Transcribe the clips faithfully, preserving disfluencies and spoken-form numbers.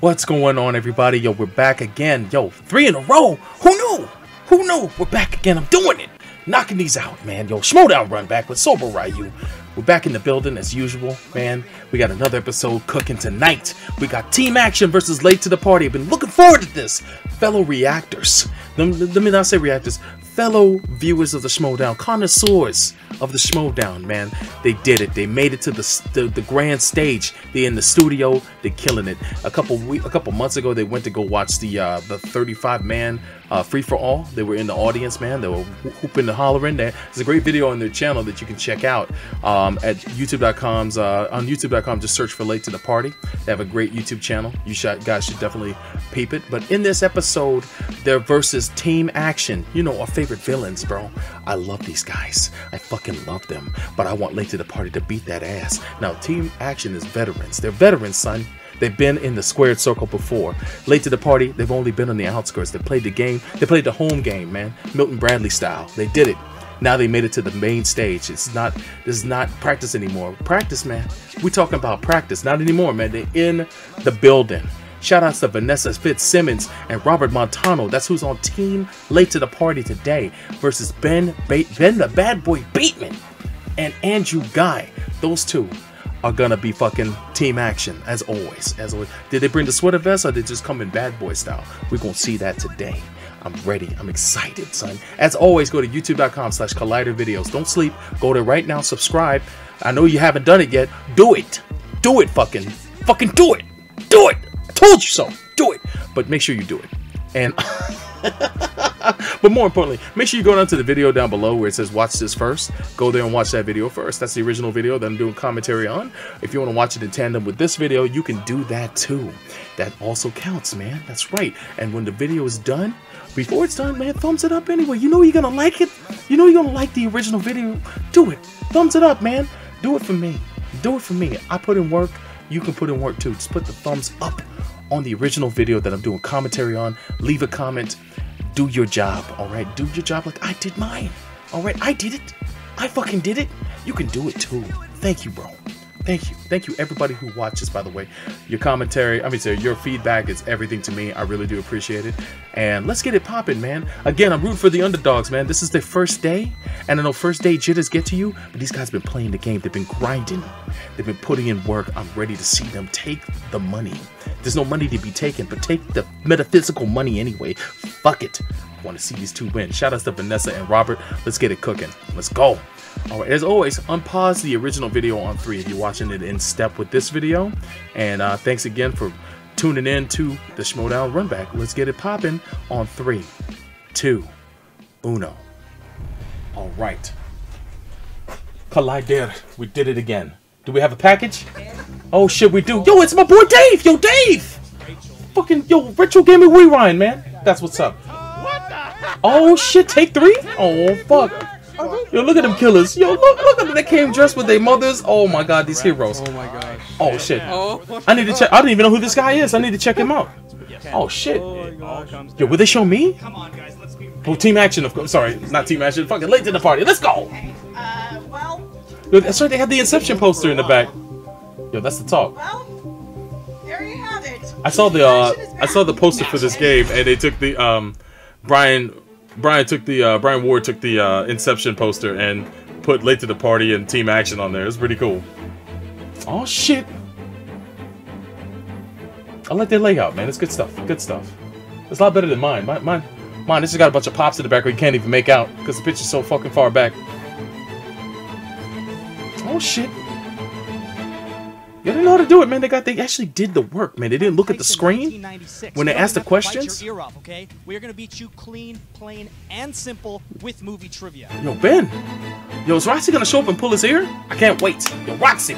What's going on, everybody? Yo, we're back again. Yo, three in a row. Who knew? Who knew? We're back again. I'm doing it. Knocking these out, man. Yo, Schmoedown run back with Sober Ryu. We're back in the building as usual, man. We got another episode cooking tonight. We got Team Action versus Late to the Party. I've been looking forward to this. Fellow reactors. Let me, let me not say reactors. Fellow viewers of the Schmoedown, connoisseurs of the Schmoedown, man. They did it. They made it to the, the the grand stage. They're in the studio. They're killing it. A couple week, a couple months ago, they went to go watch the uh, the thirty-five man uh, free for all. They were in the audience, man. They were whooping and hollering. There's a great video on their channel that you can check out um, at YouTube dot com's uh, on YouTube dot com. Just search for Late to the Party. They have a great YouTube channel. You should, guys should definitely peep it. But in this episode, they're versus Team Action. You know, our favorite villains, bro. I love these guys. I fucking love them. But I want Late to the Party to beat that ass. Now, Team Action is veterans. They're veterans, son. They've been in the squared circle before. Late to the Party, they've only been on the outskirts. They played the game. They played the home game, man. Milton Bradley style. They did it. Now they made it to the main stage. It's not, this is not practice anymore. Practice, man. We're talking about practice. Not anymore, man. They're in the building. Shout outs to Vanessa Fitzsimmons and Robert Montano. That's who's on Team Late to the Party today versus Ben, ba Ben the Bad Boy Bateman and Andrew Guy. Those two are gonna be fucking Team Action as always. As always. Did they bring the sweater vest or did they just come in bad boy style? We're gonna see that today. I'm ready. I'm excited, son. As always, go to YouTube dot com slash Collider Videos. Don't sleep. Go there right now. Subscribe. I know you haven't done it yet. Do it. Do it, fucking. Fucking do it. Do it. I told you so. Do it. But make sure you do it. And but more importantly, make sure you go down to the video down below where it says watch this first. Go there and watch that video first. That's the original video that I'm doing commentary on. If you want to watch it in tandem with this video, you can do that too. That also counts, man. That's right. And when the video is done, before it's done, man, thumbs it up anyway. You know you're gonna like it. You know you're gonna like the original video. Do it. Thumbs it up, man. Do it for me. Do it for me. I put in work. You can put in work too. Just put the thumbs up on the original video that I'm doing commentary on. Leave a comment. Do your job, all right? Do your job like I did mine, all right? I did it. I fucking did it. You can do it too. Thank you, bro. Thank you. Thank you, everybody who watches, by the way. Your commentary, I mean, sir, your feedback is everything to me. I really do appreciate it. And let's get it popping, man. Again, I'm rooting for the underdogs, man. This is their first day. And I know first day jitters get to you, but these guys have been playing the game. They've been grinding. They've been putting in work. I'm ready to see them take the money. There's no money to be taken, but take the metaphysical money anyway. Fuck it. I want to see these two win. Shout outs to Vanessa and Robert. Let's get it cooking. Let's go. All right, as always, unpause the original video on three if you're watching it in step with this video. And uh, thanks again for tuning in to the Schmoedown Runback. Let's get it popping on three, two, uno. All right. Collider, we did it again. Do we have a package? Oh shit, we do. Yo, it's my boy Dave. Yo, Dave. Fucking yo, Retro Gaming Rewind, man. That's what's up. Oh shit, take three. Oh fuck. Yo, look at them killers. Yo, look, look at them. They came dressed with their mothers. Oh my god, these heroes. Oh my gosh. Oh shit. I need to check. I don't even know who this guy is. I need to check him out. Oh shit. Yo, will they show me? Oh, Team Action, of course. Sorry, not Team Action. Fucking Late to the Party. Let's go. Uh, well. Yo, that's right. They have the Inception poster in the back. Yo, that's the talk. Well, there you have it. I saw the uh, I saw the poster for this game, and they took the um, Brian. Brian took the uh, Brian Ward took the uh, Inception poster and put Late to the Party and Team Action on there. It's pretty cool. Oh shit! I like their layout, man. It's good stuff. Good stuff. It's a lot better than mine. Mine, mine, mine. This has got a bunch of pops in the back where you can't even make out because the picture's so fucking far back. Oh shit! You didn't know how to do it, man. They got they actually did the work, man. They didn't look at the screen when they asked the questions. Your ear off, okay? We are gonna beat you clean, plain, and simple with movie trivia. Yo, Ben. Yo, is Roxy gonna show up and pull his ear? I can't wait. Yo, Roxy.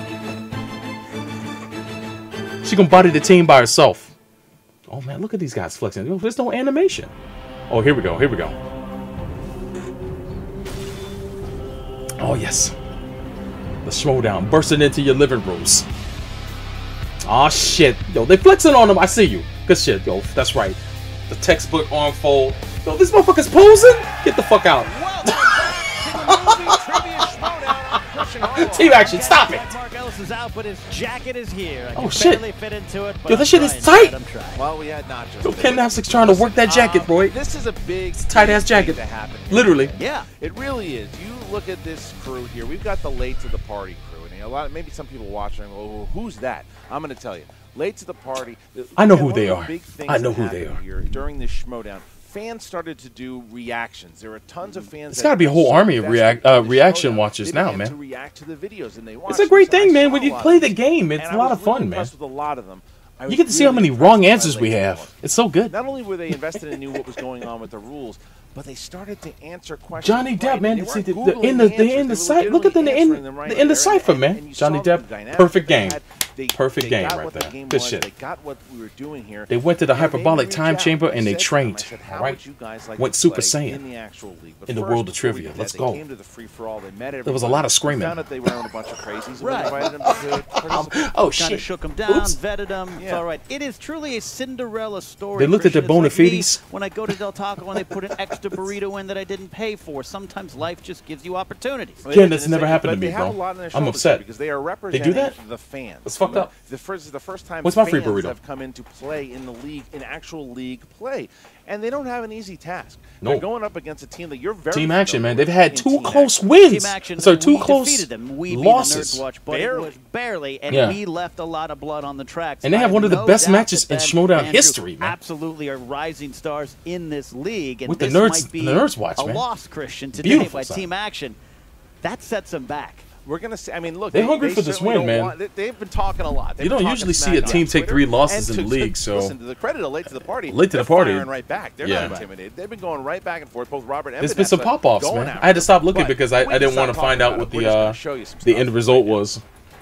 She gonna body the team by herself. Oh man, look at these guys flexing. Yo, there's no animation. Oh, here we go. Here we go. Oh yes. The Schmoedown bursting into your living rooms. Oh shit, yo, they flexing on him. I see you. Good shit, yo. That's right. The textbook arm fold. Yo, this motherfucker's posing. Get the fuck out. Team Action, stop it. Styles is out, but his jacket is here. I Oh, can shit. barely fit into it, but Yo, that I'm shit is trying, tight. man, I'm trying. Well, we had not just. Yo, Ken Napsic's trying to work that jacket, Um, boy. This is a big, tight-ass big jacket. thing to happen here. Literally. Yeah. It really is. You look at this crew here. We've got the late to the party crew, and a lot. Maybe some people watching, oh, who's that? I'm going to tell you. Late to the party. I know Again, who one they of the are. big things I know that who they happened are. Here during this Schmodown, fans started to do reactions. There are tons of fans. It's that gotta be a are whole so army of invested react- in uh, the reaction Schmodown, watchers they now, began man. To react to the videos, and they It's a great thing, man. When you play the game, it's a lot of fun, man. With a lot of them. I You was get to see how really many impressed wrong by answers we Late to the have. Party. It's so good. Not only were they invested and knew what was going on with the rules, but they started to answer questions. Johnny right, Depp, and man. they See, weren't the, the, Googling in the, answers, the in they the were site. Look at the legitimately in answering them right the, in the there, and- cipher, and- man. and you Johnny saw the Depp, dynamic perfect that they game. had. They, Perfect they game got right what there. The game Good was. shit. They got what we were doing here. They went to the And they hyperbolic reached time out. chamber I and they said to them, trained, I said, how alright? would you guys like Went to Super play Saiyan in the actual league? But in the first, world of before we trivia. did Let's that, go. They came to the free for all. They met everybody. There was a lot of screaming. Found out they were around a bunch of crazies. Right. Right. Invited them to participate. Oh Kind shit! of shook them down, Oops. vetted them. It's Yeah. all right. It is truly a Cinderella story. They looked at their Christian. bona It's like me fides. when I go to Del Taco and they put an extra burrito in that I didn't pay for. Sometimes life just gives you opportunities. Well, Ken, it is, that's and never it's- happened to but me, they have bro. a lot on their I'm shoulders upset. because they are They representing do that? the fans. That's fucked up. The first, the first time What's my free fans burrito? have come into play in the league, in actual league play, and they don't have an easy task. No. They're going up against a team that you're very Team action, man. familiar They've had with two in Team close Action. wins. Team Action, So two we close defeated them. We losses. beat the Nerds Watch, but Barely. it was barely, and Yeah. we left a lot of blood on the tracks. And they have I one of the no best doubt matches that in them Schmodown and history, Drew man. Absolutely are rising stars in this league, and With the this Nerds- might be the Nerds Watch, a man. loss, Christian, today Beautiful by side. Team Action. That sets them back. We're gonna see. I mean, look, They're they, hungry they for this certainly win, don't man. Want, they, they've been talking a lot. They've You been don't talking usually smack see a on team take Twitter. three losses And in the to- league, so- listen, to the credit of Late to the Party, Late to the they're Party. firing right back. They're Yeah. not intimidated. They've been going right back and forth. Both Robert and There's been some Vanessa pop-offs, going man. after I had to stop them. looking But because I, we I didn't can want to stop find talking out about what it. We're the just gonna uh, show you some the stuff end right result now. was.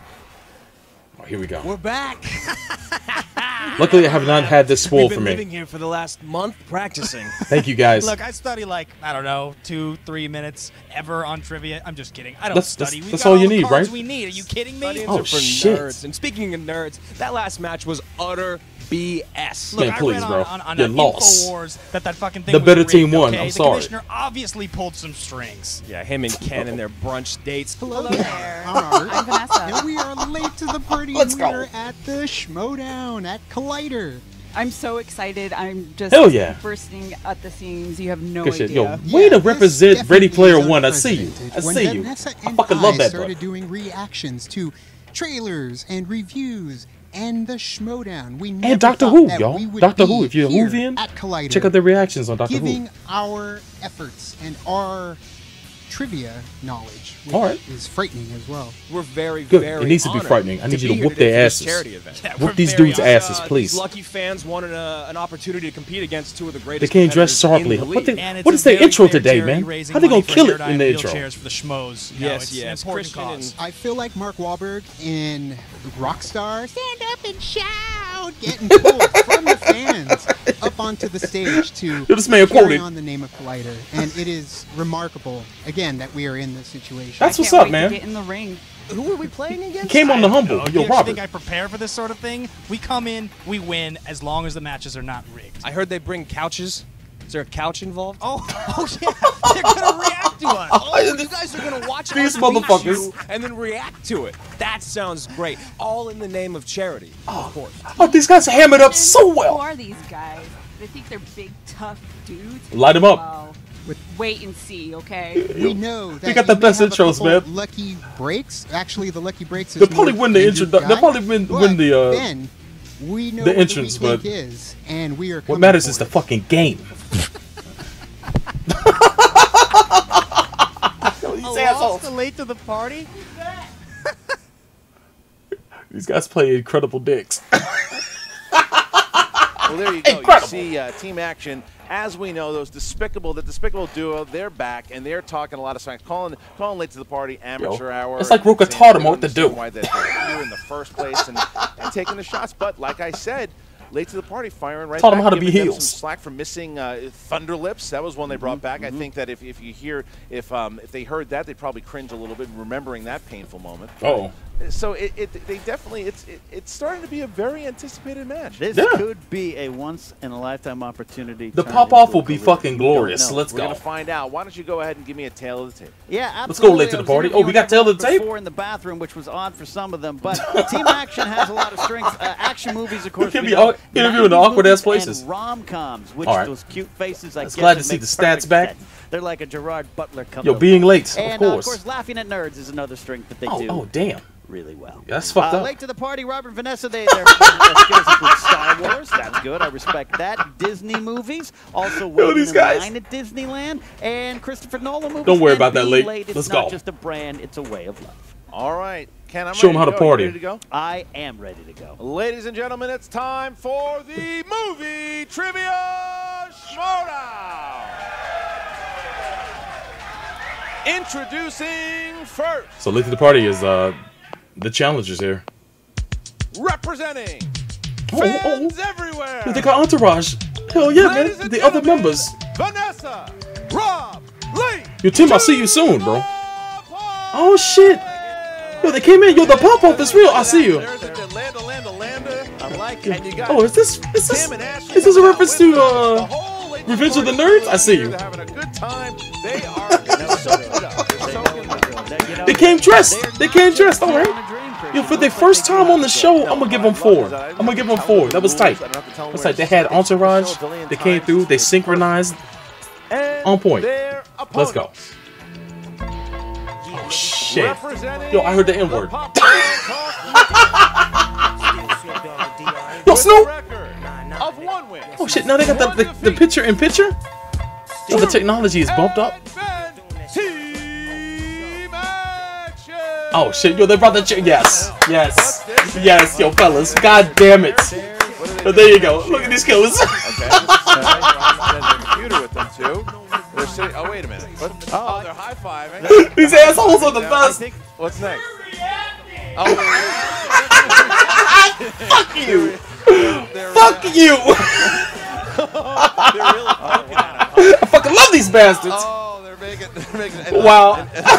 Oh, here we go. We're back. Luckily, I have not had this spoiled We've for been me. living here for the last month practicing. Thank you, guys. Look, I study like, I don't know, two, three minutes ever on trivia. I'm just kidding. I don't That's- study. that's- We've that's got all all you the need, cards right? we need. Are you kidding me? Studying Oh, for shit. nerds. And speaking of nerds, that last match was utter B S. Look, Man, I please, read bro. on, on, on You uh, lost. InfoWars that that fucking thing The was better rigged, team won. okay? I'm the sorry. commissioner obviously pulled some strings. Yeah, him and Ken and their brunch dates. Hello there. I'm Vanessa. And we are late to the party. Let's and go. We're at the Schmodown at Collider. I'm so excited. I'm just Hell yeah. bursting at the seams. You have no Good shit. idea. Yo, way to this represent definitely Ready Player is One. I see you. unprecedented. I When see you. Vanessa I and fucking love I that, started bro. doing reactions to trailers and reviews and the Schmodown. We never And Doctor thought Who, that y'all. we would Doctor be Who. If you're a here Whovian, at Collider, check out their reactions on Doctor giving Who. our efforts and our trivia knowledge, which All right. is frightening as well. We're very, Good. very It needs to be honored frightening. I need you to be here whoop today their for this asses. Charity event. Yeah, Whoop we're these very dudes' honored. asses, Uh, please. These lucky fans wanted a, an opportunity to compete against two of the They greatest can't dress competitors sharply. in the What, league. the, And it's what a is their very intro fair today, charity man? raising How they money gonna for kill it in the Hairdyne intro? Wheelchairs for the schmoes. You know, Yes, it's yes. an important Christian cause. I feel like Mark Wahlberg in Rockstar. Stand up and shout, getting pulled from the fans up onto the stage to Yo, this man carry quoted. on the name of Collider, and it is remarkable again that we are in this situation. That's I what's can't up, wait man. To get in the ring. Who are we playing against? Came on the humble. Oh, you Yo, actually Robert. think I prepare for this sort of thing? We come in, we win, as long as the matches are not rigged. I heard they bring couches. Is there a couch involved? Oh, oh yeah, they're gonna react to us. Oh, you guys are gonna watch These us beat motherfuckers. you and then react to it. That sounds great. All in the name of charity, of course. Oh, these guys hammered up so Who well. are these guys? They think they're big, tough dudes? Light 'em up. Well, wait and see, okay? We know that got the you may best have a intros, couple man. Lucky breaks. Actually, the lucky breaks. Is They'll probably more win the Andrew intro- they'll Guy, probably win- but win the, uh, then we know the what entrance, the weak but link is, and we are. What coming matters for is the it. fucking game. A loss to late to the party? These guys play incredible dicks. Well, there you go. Incredible. You see uh, Team Action. As we know, those despicable, the despicable duo, they're back and they're talking a lot of science, calling, calling late to the party amateur Yo, hour. it's like Roka saying taught they them don't what to understand do. Why they're here in the first place and, and taking the shots. But like I said, late to the party, firing right Taught back, them how to be giving them heels. some slack for missing uh, Thunder Lips. That was one they brought back. I think that if, if you hear, if um, if they heard that, they'd probably cringe a little bit, remembering that painful moment. Oh. So it, it they definitely it's it, it's starting to be a very anticipated match. This Yeah. could be a once in a lifetime opportunity. The turned pop into off a will be career. fucking We don't glorious. know. Let's We're go. gonna find out. Why don't you go ahead and give me a tail of the tape? Yeah, absolutely. Let's go late to the I was party. Oh, we interviewing got tail of the everyone tape? before in the bathroom, which was odd for some of them. But Team Action has a lot of strengths. Uh, action movies, of course. Can we be know, au- interviewing in nineties awkward-ass movies places. And rom-coms, which All right. those cute faces. I That's guess glad to it see makes the stats perfect back. sense. They're like a Gerard Butler come Yo, to being life. late, of and, uh, course. of course, laughing at nerds is another strength that they Oh, do. oh, damn. Really well. Yeah, that's fucked uh, up. Late to the party, Robert and Vanessa, they, their, their skills include Star Wars. That's good. I respect that. Disney movies. Also, waiting these in guys. line at Disneyland. And Christopher Nolan movies. Don't worry And about that, being Late. It's Let's not go. just a brand, it's a way of life. All right, Ken, I'm Show 'em ready how to to go. You party. ready to go? I am ready to go. Ladies and gentlemen, it's time for the movie trivia showdown. Introducing first, So late to the party is uh the challengers here. representing Oh, fans oh, everywhere. oh. They got entourage. Hell yeah, Ladies man. and The other gentlemen, members. Vanessa, Rob, Lee. Yo, Tim, I'll see you soon, bro. Oh Oh shit. Yo, they came in. Yo, the pop off is real. I see you. There's a Landa, Landa, Landa. I like it. And you got Oh, is this is this Tim and Ashley is this a coming out reference with to us. uh The whole Late to the Revenge of the Party Nerds? I see here. you. They're having a good time. They are soaking it up. They're soaking it up. You know, They came dressed. they're They not came just dressed, all living right. a dream, Chris. Yo, It for their looks like first they time do on the it. show, I'm gonna give them four. I'm gonna give them four. That was tight. That's tight. They had entourage. They came through. They synchronized. And On point. their Let's go. opponents. Oh shit. Representing Yo, I heard the N word. Popcorn Yo, with a Snoop. record of one win. Oh shit. Now they got the the, the picture in picture. So the technology is bumped up. And Team Action. Oh shit. Yo, they brought the chair. Yes. Yes. Yes. Yo, fellas. God damn it. But there you go. Look at these killers. Okay. There's a computer with them too. They're sitting. Oh wait a minute. What? Oh, they're high fiving. These assholes are the best. What's next? Oh, Fuck you. they're, Fuck you. they're really poking at him. I fucking love these bastards. Oh, they're making. They're making. And, Wow. And, and,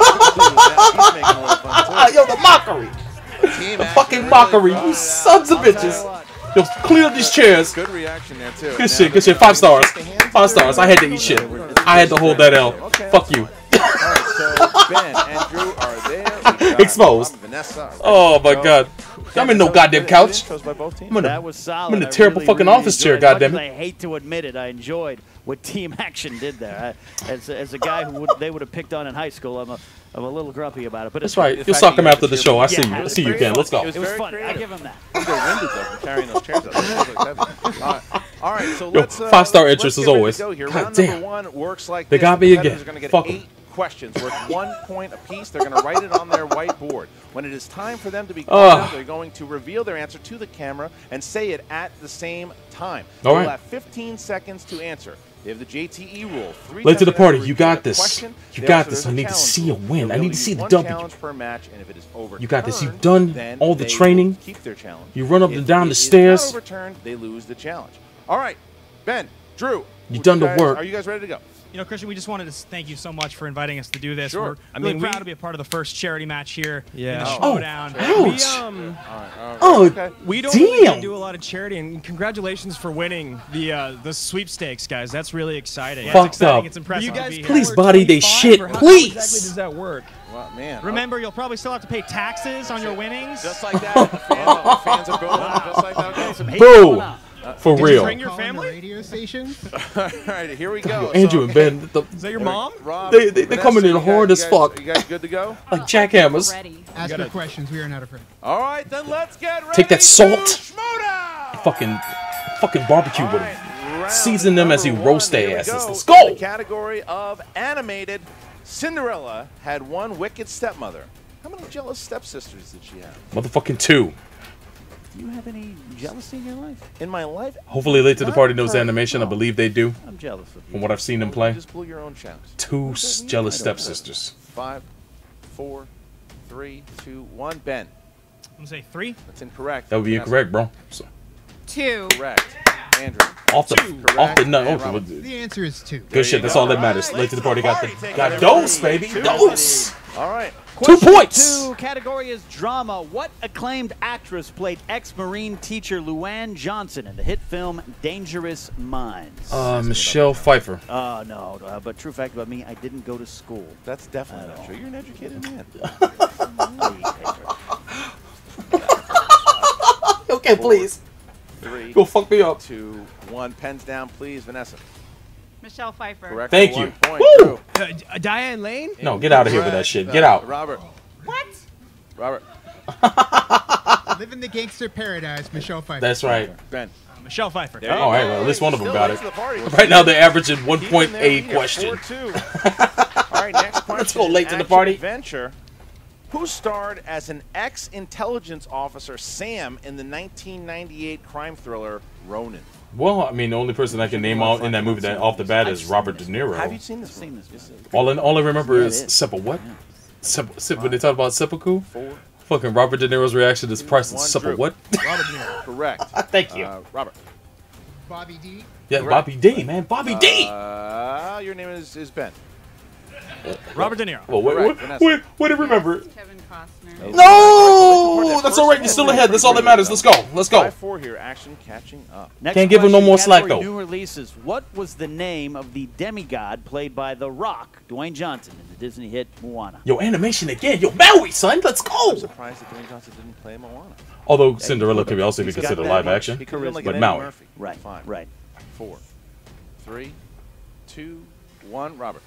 he's making a little fun too. Yo, the mockery. Team The Action fucking really mockery. brought You it out. sons of I'll tell you bitches. what. Yo, clean up these chairs. Good reaction there too. Good shit, good shit. Five stars. Five stars. I had to eat shit. I had to hold that L. Fuck you. All right, so Ben and Drew are there. We got Exposed. Rob and Vanessa. Oh my god. I'm in no goddamn couch. Intros by both teams. I'm in That a, was solid. I'm in a I terrible really, fucking really office chair, enjoyed it. Much goddammit. as I hate to admit it, I enjoyed what Team Action did there. I, as, as a guy who would, they would have picked on in high school, I'm a, I'm a little grumpy about it. But That's it's right. The You'll fact sock that him you after the guys show. I are see here- you. I It see you, was Ken. Let's go. It was It was very fun. I creative. give him that. They're winded though from carrying those chairs up. Those look heavy. All right. All right, so Yo, let's uh, five-star let's interest get as ready to always. go here. God Round damn. number one works like They this. got The me competitors again. are going to get Fuck 'em. eight questions worth one point apiece. They're going to write it on their whiteboard. When it is time for them to be called Ugh. out, they're going to reveal their answer to the camera and say it at the same time. All They'll right. have fifteen seconds to answer. They have the J T E rule. Three Late to the times they have party. You repeat got a this. question. You They got also- this. there's I need to challenge see a rule. win. I They'll need to use see the one W. challenge per match, and if it is overturned, You got this. You've done then all the they training. will keep their challenge. You run up and If down it the is stairs. not overturned, they lose the challenge. All right, Ben, Drew, You would done the guys- work. Are you guys ready to go? You know, Christian, we just wanted to s- thank you so much for inviting us to do this. Sure. We're I really mean, proud we- to be a part of the first charity match here Yeah. in the Oh. Oh, Schmodown. We, ouch. um, Oh, Okay. we don't really damn. do a lot of charity, and congratulations for winning the uh, the sweepstakes, guys. That's really exciting. Yeah, Fucked it's exciting. up. It's impressive. you to guys be here. Please power body they twenty-five, shit, or how please. exactly does that work? Well, man. Remember, you'll probably still have to pay taxes on your winnings. Just like that, the fans, the fans are going just like that. Some hate Boo. going on. For Did you real. bring your Calling the family? radio station. All right, here we go. Yo, Andrew So- and Ben, the, Is that your mom? Rob, They- they- they Vanessa, coming in you guys- hard you as guys- fuck. You guys good to go? like jackhammers. Ready. Ask gotta- your questions. We are not afraid. All right, then let's get ready. Take that salt. to Schmodown! Fucking, fucking barbecue All with right, them. round Season them as you number roast one. their Here we asses. go. Let's In go. the category of animated, Cinderella had one wicked stepmother. How many jealous stepsisters did she have? Motherfucking two. Do you have any jealousy in your life? In my life, Hopefully, Late to the Not Party knows the per- animation. I no. believe they do. I'm jealous of you. From what I've seen them you play. just blew your own chance. Two s- jealous stepsisters. Five, four, three, two, one. Ben, I'm gonna say three. that's incorrect. That would be Vanessa, incorrect, bro. So, Two. Correct. Andrew. off the, Correct. off the nut. And Oh, Robert. The answer is two. good shit. That's all that matters. Late to the Party got the got dose, baby. Dose. All right. Two Question points. Two category is drama. What acclaimed actress played ex-Marine teacher Luann Johnson in the hit film Dangerous Minds? Uh, Michelle Pfeiffer. Oh, no. Uh, but true fact about me, I didn't go to school. That's definitely not true. You're an educated man. Okay, please. Three, Go fuck me up. two, one. Pens down, please, Vanessa. Michelle Pfeiffer. Correct. Thank for you. one point. Woo! Drew. Uh, uh, Diane Lane? No, get out of here with that shit. Get out. Robert. What? Robert. Living the gangster paradise, Michelle Pfeiffer. That's right. Ben. Uh, Michelle Pfeiffer. There you Oh, go. hey, well, at least one of them Still got late it. to the party. Right now they're averaging one Keep point in there, eight lead at question. four two. All right, next question. Let's go late to the Action party. Adventure. Who starred as an ex-intelligence officer, Sam, in the nineteen ninety-eight crime thriller Ronin? Well, I mean, the only person I can name out in that movie that off the bat is Robert De Niro. Have you seen this? Seen movie? this movie. All, I, all I remember Yeah, is it is. Sepul what? Sepul, Sep, when they talk about seppuku, Four. fucking Robert De Niro's reaction is price One, Sepul Drew. what? Robert De Niro. Correct. Thank you. Uh, Robert. Bobby D. Yeah, correct. Bobby D, man, Bobby D. Uh, your name is, is Ben. Robert De Niro. Well, wait, correct, wait, Vanessa. wait, wait to remember. Kevin Costner. No, that's all right. You're still ahead. That's all that matters. Let's go. Let's go. five four here. Action catching up. Next Can't give him no question, more slack, category though. New releases. What was the name of the demigod played by The Rock, Dwayne Johnson, in the Disney hit Moana? Yo, animation again. Yo, Maui, son. Let's go. I'm surprised that Dwayne Johnson didn't play Moana. Although Cinderella could also be He's got considered that live much. action, He could have been like but an Eddie Maui. Murphy. Right, Fine. right. Four, three, two, one. Robert.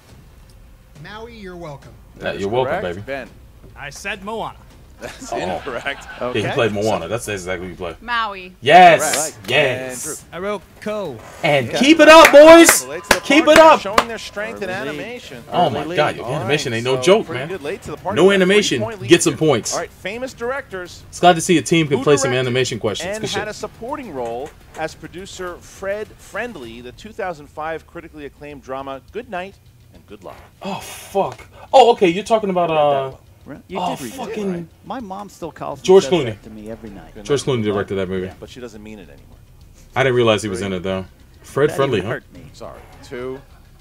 Maui, you're welcome. Yeah, That is you're welcome, correct. baby. Ben. I said Moana. That's Uh-oh. incorrect. Yeah, he played Moana. That's exactly what he played. Maui. Yes, Correct. yes. I wrote Co. And keep it up, boys. Late to the Keep party, it up. Showing their strength in Early lead. animation. Oh my Early God, lead. yo, All animation right, ain't no so joke, pretty man. Good. Late to the party. No We got a animation, three-point lead get some here. points. All right, famous directors. It's glad to see a team can Who play some directed animation questions. And Good had shit. a supporting role as producer Fred Friendly, the two thousand five critically acclaimed drama Good Night and Good Luck. Oh fuck. Oh, okay. You're talking about uh Right? You Oh, did read fucking- that, right? My mom still calls and George says Clooney. that to me every night. Good George Night, Clooney Good Luck. directed that movie. But she doesn't mean it anymore. I didn't realize he was in it though. Fred That Friendly, even huh? hurt me. Sorry. Two,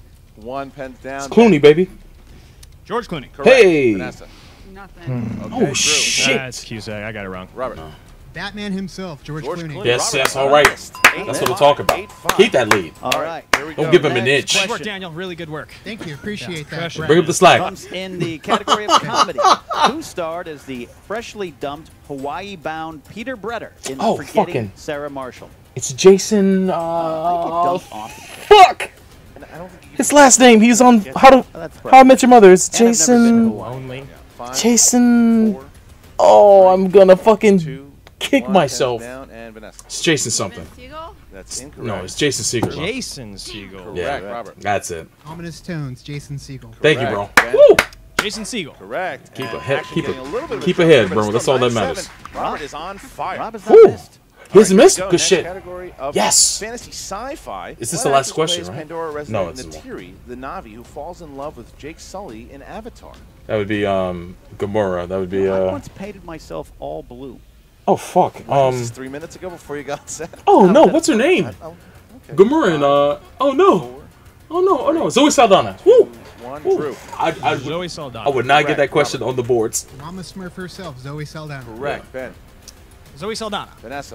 one, pens down. It's Clooney, baby. George Clooney. Correct. Hey. Vanessa. Nothing. Okay, Oh Drew. shit. That's Cusack. I got it wrong. Robert. Batman himself, George, George Clooney. Clooney. Yes, Robert. yes, all right. Eight, That's what I'm five, talking about. eight, five. Keep that lead. All right. Here we Don't go. give him an Next inch. Good work, question. Daniel. Really good work. Thank you. Appreciate that. Crushing it. Brad. Bring up the slack. Comes in the category of comedy. Who starred as the freshly dumped Hawaii-bound Peter Bretter in Oh, Forgetting fucking- Sarah Marshall? It's Jason. I get Uh, dumped often. fuck. And I don't think you His last name. He's on How to Oh, that's How I Met Your Mother. It's And I've never been to Jason. Hawaii. Only. Five, Jason. four, Oh, I'm gonna fucking two, kick one, myself. pens down, and Vanessa. It's Jason something. Vince Siegel? That's incorrect. No, it's Jason Segel. bro. Jason Segel. Yeah, Correct, Robert. that's it. Ominous tones, Jason Segel. Thank you, bro. Correct. Woo! Jason Segel. Correct. Keep And ahead- actually keep getting it- a little bit of a keep trouble ahead, here, bro. but That's still all that nine matters. seven. Robert is on fire. Rob is not Woo. missed. He hasn't All right, missed. here we go. Good Next shit. Category of Yes. Fantasy sci-fi. Is this What the last actress question, plays right? Pandora No, resident it's one more. Natiri, the Navi who falls in love with Jake Sully in Avatar. That would be um Gamora. That would be I uh. once painted myself all blue. Oh fuck. this Um. is three minutes ago before you got set. Oh no. What's her name? Oh, okay. Gamora and uh. Oh no. Four, Oh no. Oh no. Zoe Saldana. Woo. one, Woo. Drew. I I would, Zoe Saldana. I would not get Correct, that question Robert. on the boards. Mama Smurf herself, Zoe Saldana. Correct. Ben. Zoe Saldana. Vanessa.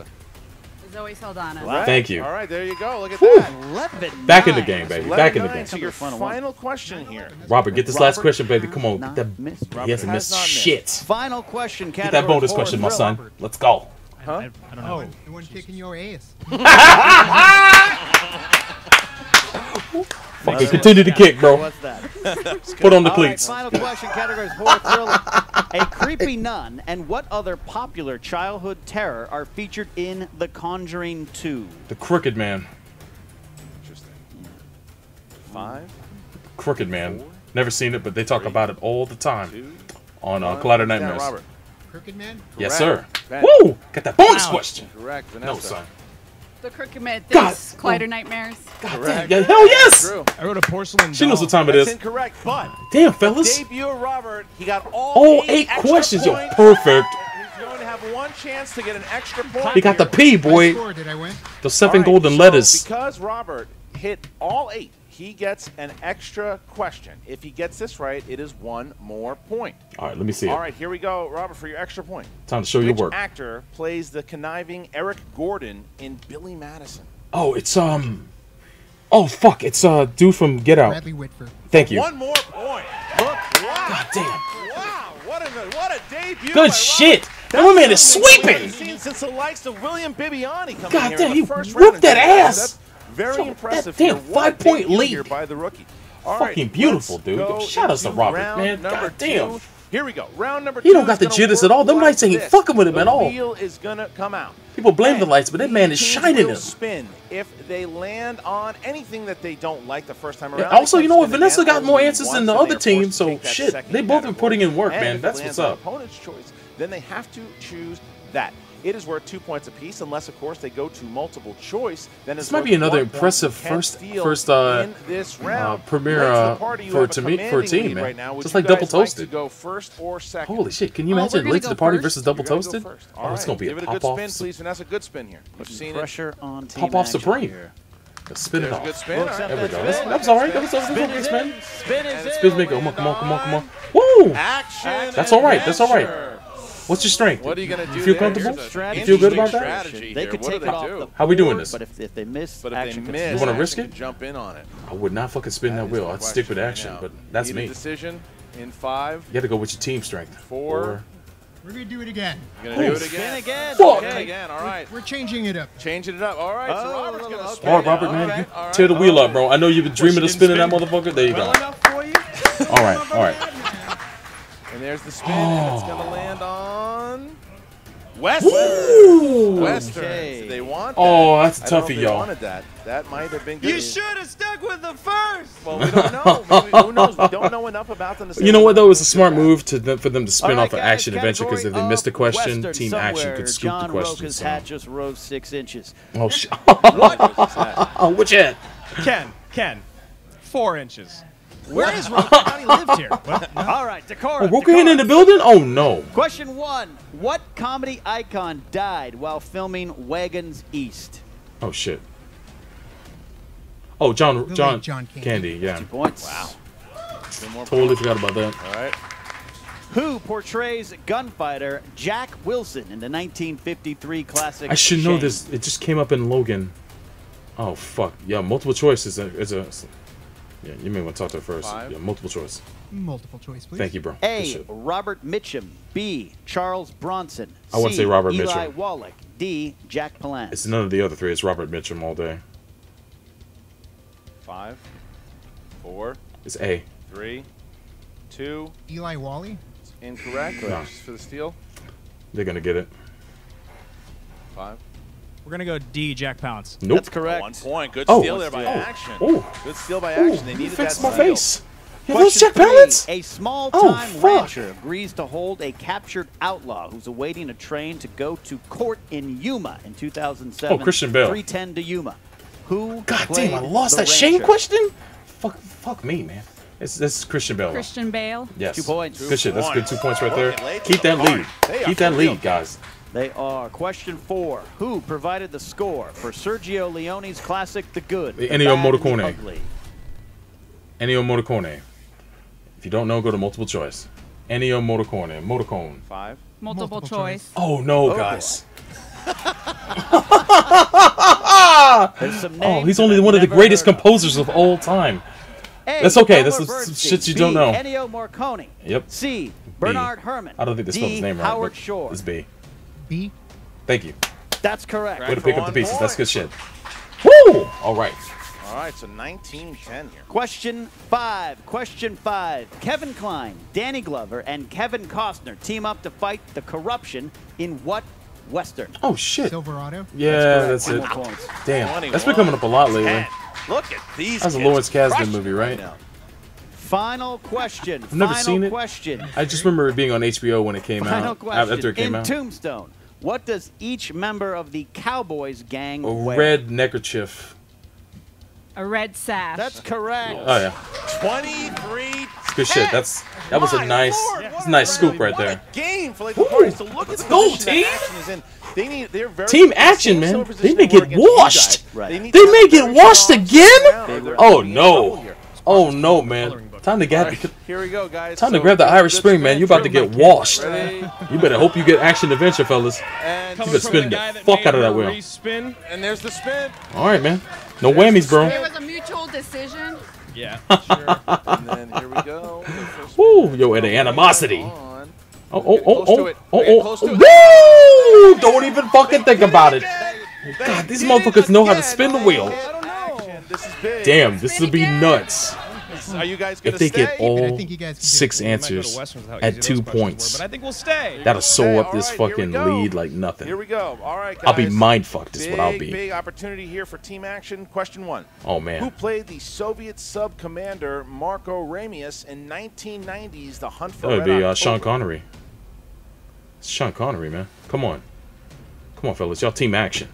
Zoe Saldana. Correct. Thank you. All right, there you go. Look at Whew. that. eleven Back in the nine. game, baby. eleven Back in the nine, game. So your Fun of one. final question here. Robert, get this last Robert question, baby. Come on. Not Get that. missed. He hasn't has missed not missed. shit. Final question. Get Category that bonus horror question, my thriller. son. Let's go. Huh? I, I don't know. The one kicking your ass. Fucking continue to kick, bro. What's that? Put on the All right, cleats. final question. Category is horror thriller. A creepy nun and what other popular childhood terror are featured in The Conjuring two? The Crooked Man. Interesting. Five, Crooked Man. Never seen it, but they talk about it all the time two, on uh, one. Collider Down, Nightmares. Robert. Crooked Man? Yes, sir. Correct. Ben. Woo! Got that bonus Wow. question. Correct. Vanessa. No, son. The Crooked Man God. thinks Collider Nightmares. Correct. Yeah, hell yes! Drew. I wrote a porcelain She knows doll. what time it That's is. incorrect, but Damn, fellas. debut of Robert, he got all, All eight, eight extra questions, yo. points. Perfect. He's going to have one chance to get an extra point. He got the here. P, boy. Score, did I win? Those seven All right, golden so letters. Because Robert hit all eight, he gets an extra question. If he gets this right, it is one more point. All right, let me see All it. right, here we go, Robert, for your extra point. Time to show your Which work. actor plays the conniving Eric Gordon in Billy Madison? Oh, it's um. Oh fuck! It's uh dude from Get Out. Bradley Whitford. Thank you. One more point. Look, wow. God damn. Wow, what a what a debut. by Good Robert. shit. That That's man is something we sweeping. haven't seen since the likes of William Bibiani coming God here damn, in he the first whooped round. that ass. That's very Fuck, impressive. that damn here. What a five-point debut lead. here by the rookie. All Fucking right, beautiful, let's dude. go Shout outs to into Robert, round man. number God damn. two. Here we go. Round number He two. don't got is the gonna jitters work at all. Them like lights ain't this. fucking with him the at all. wheel is gonna come out. People blame the And lights, but that man is these shining will them. spin if they land on anything that they don't like the first time around. Yeah, also, they you can know what? spin Vanessa again got more only answers once, than the and other they are team, forced to so take that shit, second they both been category. putting in work, And man. if it That's lands what's on up. Opponent's choice, then they have to choose that. It is worth two points apiece, unless of course they go to multiple choice. Then it's This might worth be another one point. impressive You can first- steal first, uh, in this round. uh, premiere, Late to the uh, party, you for have to a me- for a commanding team, lead man. right now. Would Just you like Double guys like Toasted. to go first or second? Holy shit! Can you Oh, we're imagine gonna late to go the party first? versus Double You're gonna go Toasted? first. Oh, All it's right. gonna be Give a it a pop good off. spin, please, Vanessa. Good spin here. We've seen it. Pressure on team Pop off action Supreme. here. Spin it There's a off. good spin. Looks All right. at There we that go. spin. That's, that was all right. That was, that was Spin okay, is spin. in. Spin is in. Spin maker. Come on, come on, come on, come on. Woo! Action. That's all right. That's all right. adventure. What's your strength? What are you gonna do? You feel there? comfortable? Here's a Strategy. You feel good about interesting that? strategy They here. could What take do it they off do? the How we doing board, this? But if, if they miss, But if action they could miss, still You wanna action risk can it? Jump in on it. I would not fucking spin that is wheel. the I'd stick with question right action, now. but that's Need me. a decision in five. You got to go with your team strength. Four. We're gonna do it again. You're gonna do it Spin again. again. Fuck. Again, Okay. again. All right. We're changing it up. Changing it up. All right. So Oh, Robert's gonna okay. spin. All right, Robert, it. man. Okay, You all right. tear the wheel Oh. up, bro. I know you've been dreaming of spinning that motherfucker. There you go. Well enough for you? All right, all right. And there's the spin, and it's gonna land on Western. Ooh. Western. Okay. They want that. Oh, that's a I don't know toughie, if they y'all. wanted that. That might have been good. You should have stuck with the first. Well, we don't know. Maybe, who knows? We don't know enough about them to say You know what though? It's a what's smart good. move to them, for them to spin All right, off an guys, action adventure because if they category missed a of question, Western team action somewhere. could scoop John the question. Roca's So. hat just rose six inches. Oh shit! What is that? Oh, which hat? Ken, Ken, four inches. Where is Roka? I thought he lived here. What? No. All right, Dakora. Oh, Rokahan in the building? Oh no! Question one. What comedy icon died while filming Wagons East? Oh shit! Oh, John, The John, late John Candy. Candy, yeah. Two points. Wow. Two more Totally points. forgot about that. All right. Who portrays gunfighter Jack Wilson in the nineteen fifty-three classic I should know Shane? this. It just came up in Logan. Oh fuck! Yeah, multiple choice is a, is a. Yeah, you may want to talk to her first. Five. Yeah, multiple choice. Multiple choice, please. Thank you, bro. Good A. shit. Robert Mitchum. B. Charles Bronson. I wanna C, say Robert Eli Mitchum. Wallach. D. Jack Palance. It's none of the other three. It's Robert Mitchum all day. Five, four, It's A. three, two. Eli Wally. Incorrect. No. Just for the steal. They're gonna get it. Five. We're gonna go D, Jack Palance. Nope. That's correct. One point. Good Oh. steal there by Oh. action. Oh. Good steal by Ooh, action. They you needed that fixed my steal. face. Yeah, those Question check three. pallets? A small-time Oh, fuck. rancher agrees to hold a captured outlaw who's awaiting a train to go to court in Yuma in two thousand seven. Oh, Christian Bale. three ten to Yuma. Who God played damn, I lost the that Shane rancher? question? Fuck, fuck me, man. It's this is Christian Bale. Christian Bale. Yes. Two points. Good shit. That's good. Two points right there. Looking late Keep to that the lead. party. They are Keep that for real. lead, guys. They are. Question four. Who provided the score for Sergio Leone's classic The Good, The the Ennio Bad, and the Morricone. Ugly? Ennio Morricone. If you don't know, go to multiple choice. Ennio Morricone. Morricone. Five. Multiple, Multiple choice. Oh no, Oh, guys. There's some Oh, names he's that only I've one of the never greatest heard of. composers of all time. A. That's okay, Elmer that's the Bernstein. shit you B. don't know. Ennio Morricone. Yep. C. Bernard Herrmann. I don't think they spelled D. his name right. Howard but Shore. It's B. B. Thank you. That's correct. Way to for pick up one the pieces. That's point. good shit. Woo! All right. All right. So nineteen ten here. Question five. Question five. Kevin Kline, Danny Glover, and Kevin Costner team up to fight the corruption in what Western? Oh shit. Silverado. Yeah, that's, Two it. more points. Damn, that's been coming up a lot lately. ten. Look at these. That's a kids Lawrence Kasdan crushing movie, it right? now. Final question. I've never Final seen it. question. I just remember it being on H B O when it came Final out. question. After it came in out. Tombstone, what does each member of the Cowboys gang A wear? red neckerchief. A red sash. That's correct. Oh yeah, twenty-three. it's good shit. That's that was a My nice, Lord, that's what a nice scoop right what there. a game for Lethal Parties. So look at the go, position that team. action is in. They need. They're very Team the action, same man. similar They position may they were get against you washed. guys. Right. They, need They to may have a get very washed strong again? second round. Oh They're in no. trouble here. Oh no, man. Time to All get. right, here we go, guys. Time to So, grab the good- Irish good Spring, man. spin You about to through. get washed. Ready? You better hope you get action adventure, fellas. And, You Coming better from spin the the guy that fuck made out of that her wheel. respin. and there's the spin. All right, man. No whammies, bro. There was a mutual decision. Yeah, sure. And then here we go. The first spin. Woo, yo, and the animosity. On. Oh, oh, oh, Close to oh, it. oh, Getting oh, close to it. woo! Don't even fucking think about it. God, these motherfuckers know how to spin the wheel. I don't know. This is big. Damn, this would be nuts. Are you guys gonna If they stay? get I all think you guys can do six it. We might go to answers Westerns without at using two those questions points, were, but I think we'll stay. that'll sew up All this right, here we fucking go. lead like Here nothing. we go. All right, guys. I'll be mind fucked is Big, what I'll be. big opportunity here for team action. Question one. Oh Who man. played the Soviet sub commander Marco Ramius in nineteen nineties The Hunt for That would Red be uh, Sean October? Connery. It's Sean Connery, man. Come on. Come on, fellas. Y'all team action.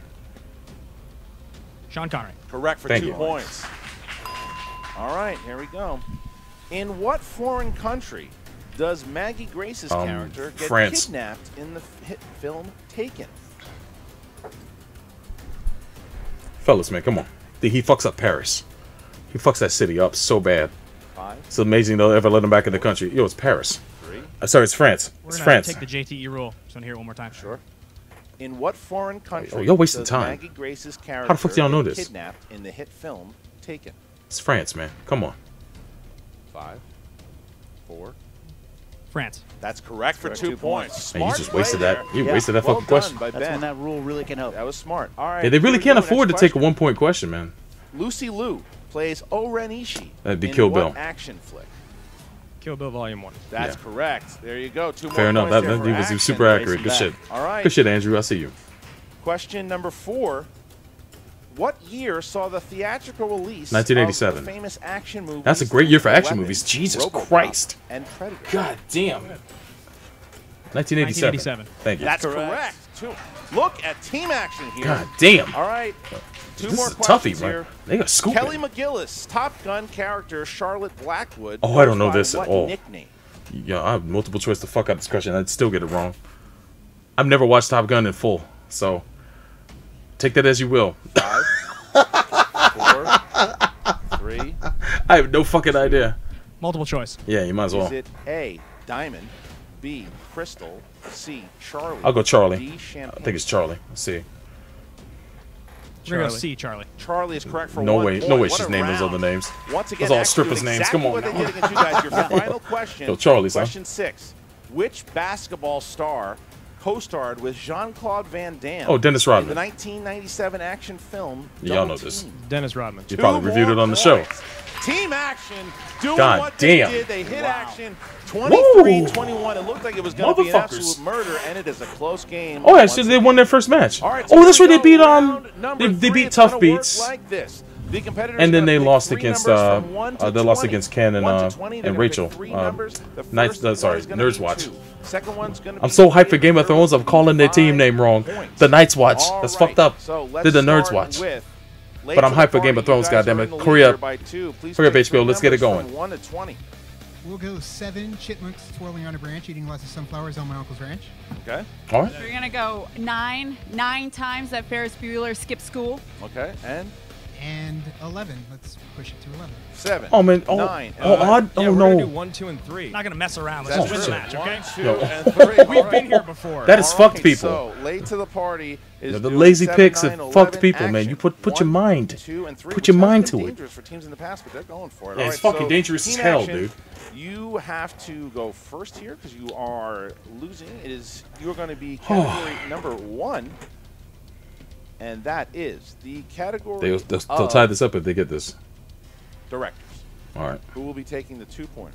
Sean Connery. Correct for Thank two you. points. All right, here we go. In what foreign country does Maggie Grace's Um, character get France. kidnapped in the f- hit film Taken? Fellas, man, come on. He fucks up Paris. He fucks that city up so bad. Five, It's amazing they'll ever let him back in the country. Yo, it's Paris. three, Uh, sorry, it's France. We're It's gonna France. take the J T E rule. Just want to hear it one more time. sure. In what foreign country Oh, you're wasting does time. Maggie Grace's character fuck do y'all know get this? kidnapped in the hit film Taken? It's France, man. Come on. Five, four. France. That's correct for Correct, two, two points. points. Man, you Smart just wasted play that. there. You Yeah. wasted that Well fucking done question. by That's Ben. when that rule really can help. That was smart. All right. Yeah, they really here we can't go. afford to Next take a question. one-point question, man. Lucy Liu plays O-Ren Ishii That'd be in Kill what Bill. action flick? Kill Bill Volume One. That's Yeah. correct. There you go. Two Fair more enough. points That, there that for he was action. super accurate. Good Racing shit. back. All right. Good shit, Andrew. I see you. Question number four. What year saw the theatrical release nineteen eighty-seven. of the famous action movie? That's a great year for action movies. Jesus Christ. And Predator. God damn. nineteen eighty-seven. nineteen eighty-seven. Thank you. That's correct. correct. Two. Look at team action here. God damn. All right. Two This more is a toughie, questions man. here. They got scooping. Kelly McGillis, Top Gun character Charlotte Blackwood. Oh, I don't know goes by this at what all. Nickname? Yeah, I have multiple choice to fuck out this question. I'd still get it wrong. I've never watched Top Gun in full, so take that as you will. Five, four, three. I have no fucking idea. Multiple choice. Yeah, you might as well. Is it A, Diamond, B, Crystal, C, Charlie? I'll go Charlie. D, Champagne. I think it's Charlie. Let's see. We're gonna go Charlie. C, Charlie. Charlie is correct for No one way. point. No way What she's a named those round. other names. Once again, Those all actually strippers' doing names. exactly Come on what they now. did against you guys. Your final question. Yo, Charlie's, huh? Question six. Which basketball star co-starred with Jean-Claude Van Damme? Oh, Dennis in Rodman. the nineteen ninety-seven action film. Y'all Double know this. Team? Dennis Rodman. You Two probably reviewed more it on the show. points. Team action doing God what they damn. did. They hit action. twenty-three twenty-one. It looked like it was going to be an Motherfuckers. absolute murder, and it is a close game. Oh, yeah, once so they again. won their first match. All right, so Oh, here that's we right. They go. beat um, Round number they, they three. beat It's Tough gonna work Beats, like this. The competitors and then are they gonna lost pick three against numbers uh, from one to uh, they lost twenty. against Ken and one to uh twenty, they're and gonna pick Rachel. three Uh, numbers. The Night, first uh, one sorry, is gonna Nerds be Watch. two. Second one's gonna I'm be so hyped for three. Game of Third Thrones. I'm one's calling their team five name wrong. points. The Night's Watch. All That's right, fucked up. so let's Did the Nerds start Watch? with late But I'm to the hyped for Game of party. Thrones, You guys are goddammit. in the lead Hurry here up. by two. Please Hurry up, pick H B O. three Let's get it numbers going. from one to twenty. We'll go seven chipmunks twirling on a branch, eating lots of sunflowers on my uncle's ranch. Okay. All right. We're gonna go nine, nine times that Ferris Bueller skipped school. Okay. And And eleven. Let's push it to eleven. seven. Oh man. Oh, Nine. oh Uh, odd. Yeah, Oh we're gonna do no. one, two, and three. Not gonna mess around. That's Let's true. just win the match, okay? One, two, Yo. and three. We've All been right. here before. That is All fucked right, people. So late to the party is Yeah, the doing lazy seven, picks nine, have fucked eleven people, man. action. You put- put your One, mind. two, and three, Put which your has mind been to it. dangerous for teams in the past, but they're going for it. Yeah, All it's right, fucking so dangerous as team hell, action, dude. You have to go first here because you are losing. It is you're going to be category number one, and that is the category They'll, they'll, they'll of tie this up if they get this. directors. All right. Who will be taking the two pointer?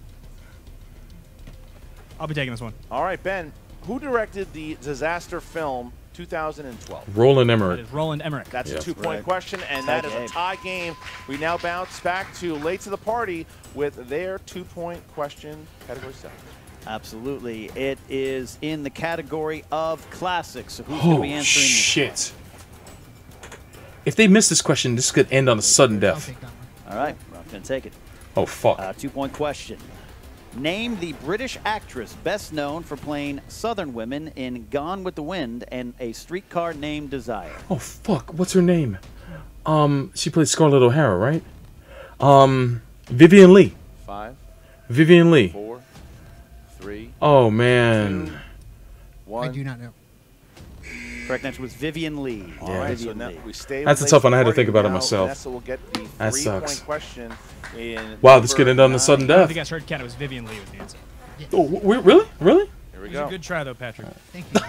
I'll be taking this one. All right, Ben. Who directed the disaster film two thousand twelve? Roland It Emmerich. is Roland Emmerich. That's Yeah. a two-point Right. question, and Tie that is game. a tie game. We now bounce back to late to the party with their two-point question, category seven. Absolutely. It is in the category of classics. So who's going to Oh be answering this? shit. If they miss this question, this could end on a sudden I'll death. take that one. All right, I'm going to take it. Oh fuck. Uh, two-point question. Name the British actress best known for playing Southern women in Gone with the Wind and A Streetcar Named Desire. Oh fuck, what's her name? Um, she played Scarlett O'Hara, right? Um, Vivian Lee. Five. Vivian Lee. Four. Three. Oh man. Two, one. I do not know. Correct answer was Vivian Lee. All right, Vivian so now Lee. we stay That's with a tough one. I had to Lacey think about it Morgan. myself. Now Vanessa will get the That three-point sucks. question in Wow, this could end on number a sudden nine. I don't death. think I just heard Ken. It was Vivian Lee with the answer. Oh, we, really? Really? Here we It was go. a good try, though, Patrick. Thank you.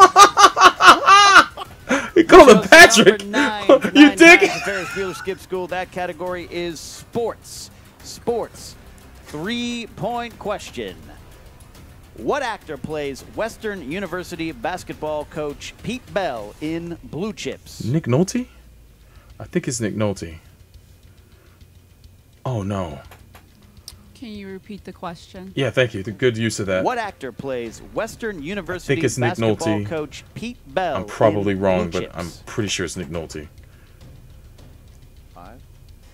You call him Chose Patrick. number nine for You nine dig? times the Ferris Bueller Skip School. That category is sports. Sports. Three-point question. What actor plays Western University basketball coach Pete Bell in Blue Chips? Nick Nolte? I think it's Nick Nolte. Oh no. Can you repeat the question? Yeah, thank you. The good use of that. What actor plays Western University it's Nick basketball Nolte. coach Pete Bell? I'm probably in wrong, Blue but Chips? I'm pretty sure it's Nick Nolte. Five.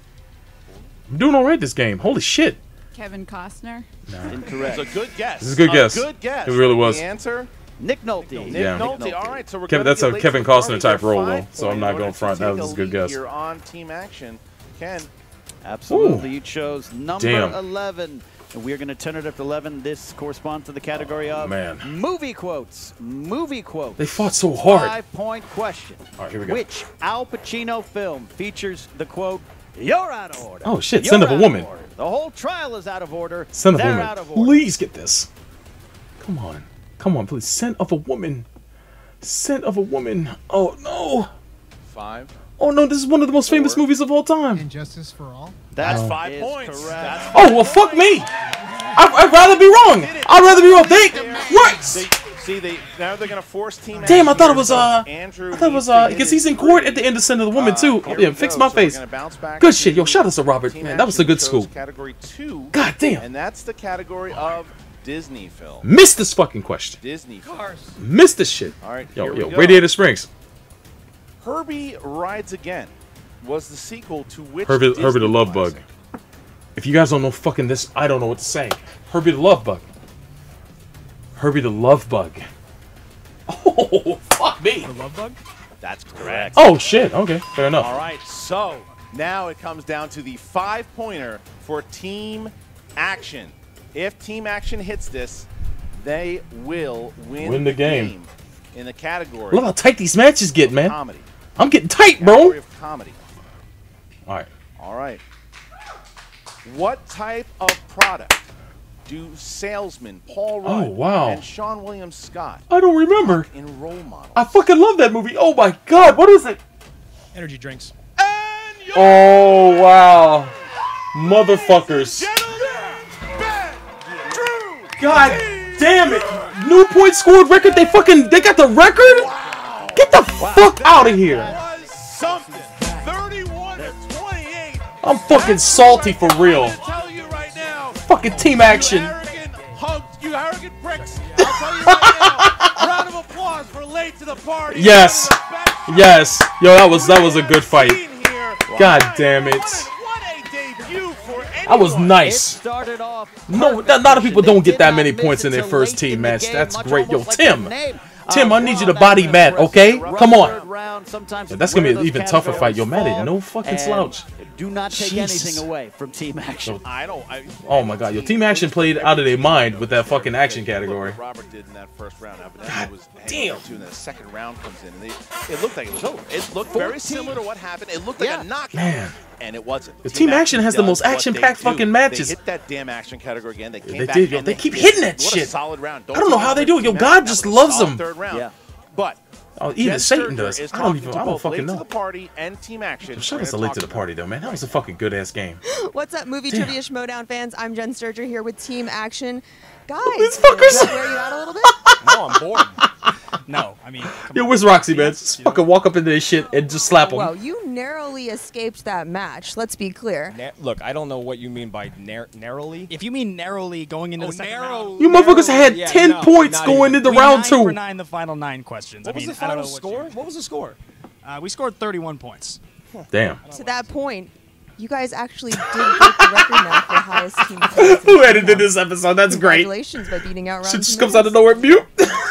I'm doing all right this game. Holy shit. Kevin Costner? Incorrect. It's a good guess. This is a good guess. Good guess. It really was. The answer, Nick Nolte. Nick Yeah. Nolte. All right, so we're Kevin- gonna that's get a late Kevin to the party. Costner type They're role, five though, so I'm point not in order going to front. That take was a a good lead guess. Here on Team Action, Ken. Absolutely. Ooh. You chose number Damn. eleven. And we're going to turn it up to eleven. This corresponds to the category of man. movie quotes. Movie quotes. They fought so hard. Five-point question. All right, here we go. Which Al Pacino film features the quote, "You're out of order"? Oh, shit, You're Son of a out Woman. order. The whole trial is out of order. Son of a They're woman. out of order. Please get this. Come on. Come on, please. Scent of a woman. Scent of a woman. Oh, no. Five. Oh, no. This is one of the most famous Four. movies of all time. And Justice for All. That Oh. Five is points. correct. That's Oh, well, fuck me. I, I'd rather be wrong. I'd rather be wrong. They, what? They, see, they now they're gonna force Team. Damn, I Action thought it here, was, so uh, Andrew I thought it needs was, to uh, hit because his he's in court three. at the end of Scent of the Woman, Uh, too. here Yeah, we fix go. my So we're face. gonna bounce back Good shit. Yo, to shout out to Robert, Team man. That was a Action, good chose school. Category two. God damn. And that's the category of Disney film. Missed this fucking question. Disney film. Missed this shit. All right, Yo, here we yo, go. Radiator Springs. Herbie Rides Again was the sequel to which Herbie, Disney Herbie the Love classic? Bug. If you guys don't know fucking this, I don't know what to say. Herbie the Love Bug. Herbie the Love Bug. Oh, fuck me. The love bug? That's correct. Oh, shit. Okay, fair enough. All right, so now it comes down to the five-pointer for Team Action. If Team Action hits this, they will win, Win the game. in the category Look how tight these matches get, of man. comedy. I'm getting tight, Category bro. of comedy. All right. All right. What type of product do salesmen Paul Rudd Oh, wow. and Sean William Scott I don't remember. in Role Models? I fucking love that movie. Oh, my God. What is it? Energy drinks. And your Oh, wow. Motherfuckers. Ben, Drew, God damn it. New point scored record. They fucking, they got the record? Get the fuck out of here. was something. thirty-one to twenty-eight. I'm fucking salty for real. I'm gonna tell you right now. Fucking team action. You arrogant hugs, you arrogant pricks. I'll tell you right now. Round of applause for late to the party. Yes. Yes. Yo, that was that was a good fight. Here. God damn it. What a debut for That was anyone. It nice. started off No, perfect. a lot of people They don't get did that not many miss points in their until first late team in the match. game, That's much great. Yo, almost like Tim. the name. Tim, Uh, I need you to Braun body after Matt, the okay? rest. Come on. Third round, sometimes Yeah, that's gonna be where an those even tougher fight. Yo, Matt, categories no fall, fucking and slouch. Do not take Jesus. anything away from Team Action. I don't. I, Oh my God, yo, Team Action played out of their mind with that fucking action category. What Robert did in that first round. Evidently God was damn. Too, and then the second round comes in, and they, it looked like it was over. It looked very similar to what happened. It looked like Yeah. a knockout. Man. And it wasn't. The Team Action has the does most what action-packed they do. fucking matches. They hit that damn action category again. They came They back did, yo. and They keep hit hitting it. that What shit. A solid round. I don't know how they do it. Yo, Team God Action, just that was a loves solid them. Third round. Yeah. But Oh, even Jen Satan Sturger does. is I don't talking even. to I don't both fucking Late to know. the Party and Team Action. Shout We're out to gonna late to talk the party though, man. That was a fucking good ass game. What's up, movie Damn. trivia Schmodown fans? I'm Jen Sturger here with Team Action. Guys, These fuckers. should I wear you out a little bit? No, I'm bored. No, I mean, come Yo, on. where's Roxy, man? Yes, Just you know. fucking walk up into this shit and just slap him. Well, you narrowly escaped that match. Let's be clear. Na- look, I don't know what you mean by nar- narrowly. If you mean narrowly going into Oh, the second narrow- round, You motherfuckers had Yeah, ten no, points not going even. into we round nine two. for nine the final nine questions. What I mean, was the I don't final know what score? you- What was the score? Uh, we scored thirty-one points. Damn. To that point, You guys actually did break the record now for highest team points. Who edited this episode? That's great. Congratulations by beating out Shit Round just Two comes out of Minutes. nowhere. Mute.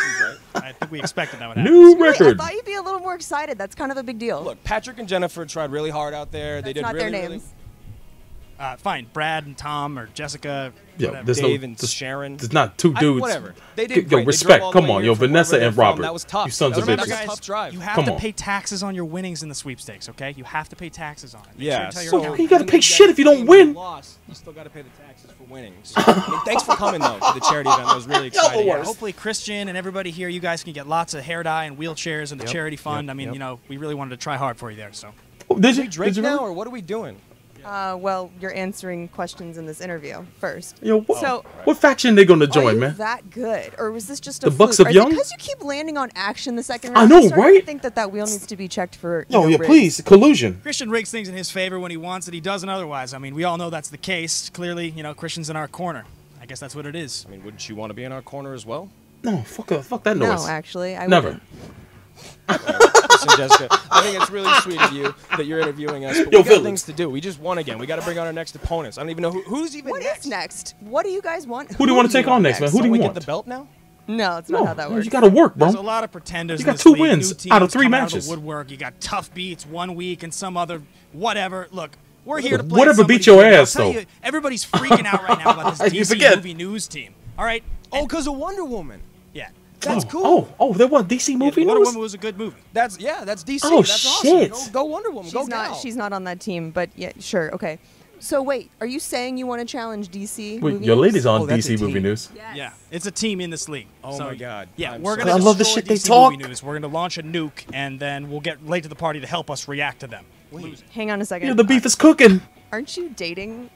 I think we expected that would happen. New Really? record. I thought you'd be a little more excited. That's kind of a big deal. Look, Patrick and Jennifer tried really hard out there. they That's did not really, their really. names. Uh, fine, Brad and Tom or Jessica. Yo, whatever. there's Dave no, and there's, Sharon. There's not two I- dudes. whatever. They did Yo, great. They respect. drove all the Come way on, here yo, from Vanessa wherever and they're from. Robert. That was tough. You sons That of was bitches. a Guys, tough drive. You have Come to on. pay taxes on your winnings in the sweepstakes, okay? You have to pay taxes on it. Make Yeah, sure you so tell your you accountant. gotta even pay though shit if you don't game win. Lost, you still got to pay the taxes for winning. So, I mean, thanks for coming though to the charity event. That was really exciting. Yeah, hopefully Christian and everybody here, you guys can get lots of hair dye and wheelchairs and the Yep, charity fund. yep, I mean, yep. you know, we really wanted to try hard for you there. So, Oh, did you? Did we drink Did you now, really? or what are we doing? Uh, well, you're answering questions in this interview first. Yo, what, So, what faction they gonna Are join, you man? that good, or was this just The a Bucks fluke? of Is Young? it because you keep landing on action the second I round? know, I'm starting right? to think that that wheel needs to be checked for. you Yo, know, yeah, rigs. please, collusion. Christian rigs things in his favor when he wants it. He doesn't otherwise. I mean, we all know that's the case. Clearly, you know, Christian's in our corner. I guess that's what it is. I mean, wouldn't you want to be in our corner as well? No, fuck, uh, fuck that No, noise. actually, I Never. wouldn't. Listen, Jessica, I think it's really sweet of you that you're interviewing us. But Yo, we got Phillips. things to do. We just won again. We got to bring on our next opponents. I don't even know who, who's even What next. is next? What do you guys want? Who do you want to take on next, man? Who do Don't you we want? get the belt now? No, it's not No, how that works. you gotta work, bro. There's a lot of pretenders. You in got this two league, wins new teams out of three coming matches. Out of the woodwork. You got tough beats one week and some other whatever. Look, we're here to play. Whatever somebody beat your good. I'll ass, tell though. you, everybody's freaking out right now about this You D C forget. movie news team. All right. Oh, because of Wonder Woman. Yeah. That's oh, cool. Oh, oh, there was D C movie yeah, Wonder news? Woman was a good movie. That's yeah. That's D C. Oh, that's shit. awesome. Go, go Wonder Woman. She's go not. gal. She's not on that team, but yeah, sure, okay. So wait, are you saying you want to challenge D C? Wait, movie your news? lady's on Oh, D that's C a movie team. news. Yes. Yeah, it's a team in this league. Oh So, my God. Yeah, I'm we're so gonna. I love the destroy shit they D C talk. Movie news. We're gonna launch a nuke, and then we'll get late to the party to help us react to them. Hang on a second. Yeah, the beef is cooking. Aren't you dating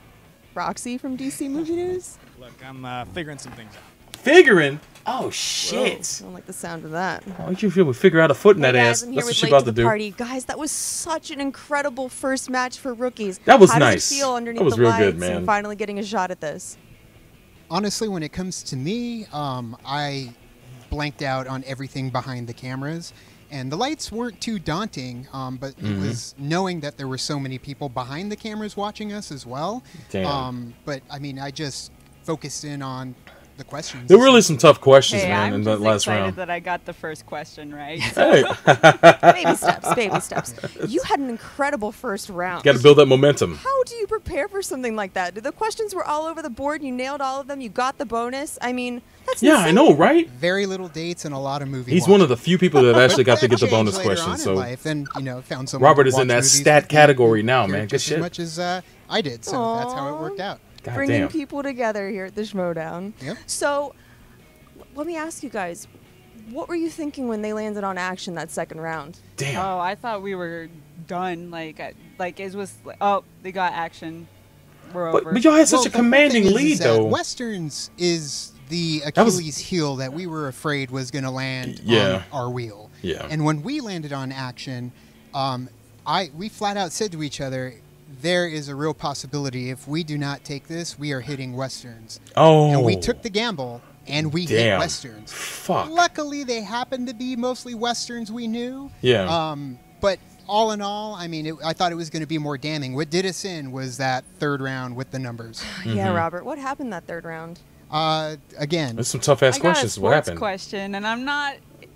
Roxy from D C Movie News? Look, I'm uh, figuring some things out. Figuring. Oh shit. I don't like the sound of that. Oh, you feel we figure out a foot in that Hey ass. guys, I'm here That's what with she Late about to to the do. Party. Guys, that was such an incredible first match for rookies. That was How nice. Does it feel underneath That was the real lights good, man. and finally getting a shot at this? Honestly, when it comes to me, um, I blanked out on everything behind the cameras. And the lights weren't too daunting, um, but Mhm. it was knowing that there were so many people behind the cameras watching us as well. Damn. Um, but, I mean, I just focused in on the questions. There were really some tough questions, Hey, man, I'm in just that last excited round. that I got the first question right. Hey. Baby steps, baby steps. You had an incredible first round. Got to build that momentum. How do you prepare for something like that? The questions were all over the board. You nailed all of them. You got the bonus. I mean, that's Yeah, I insane. know, right? Very little dates and a lot of movie He's watching. one of the few people that actually got to That get the changed bonus later on questions. in So life, and, you know, found someone Robert to is in watch that movies stat with me category who now, cared man. Good just shit. As much as uh, I did, so that's how it Aw. worked out. God Bringing damn. people together here at the Schmodown. Yep. So, l- let me ask you guys, what were you thinking when they landed on action that second round? Damn. Oh, I thought we were done. Like, I- like it was. Like, oh, they got action. We're But, over. but y'all had such Well, a the whole commanding thing is, lead, is that though. Westerns is the That was- Achilles heel that we were afraid was going to land Yeah. on our wheel. Yeah. And when we landed on action, um, I we flat out said to each other, there is a real possibility if we do not take this, we are hitting Westerns. Oh. And we took the gamble, and we hit Damn. Westerns. Fuck. Luckily, they happened to be mostly Westerns we knew. Yeah. Um, but all in all, I mean, it, I thought it was going to be more damning. What did us in was that third round with the numbers. Yeah, Mhm. Robert, what happened that third round? Uh, again, There's some tough ass I got questions. a What sports happened? question, and I'm not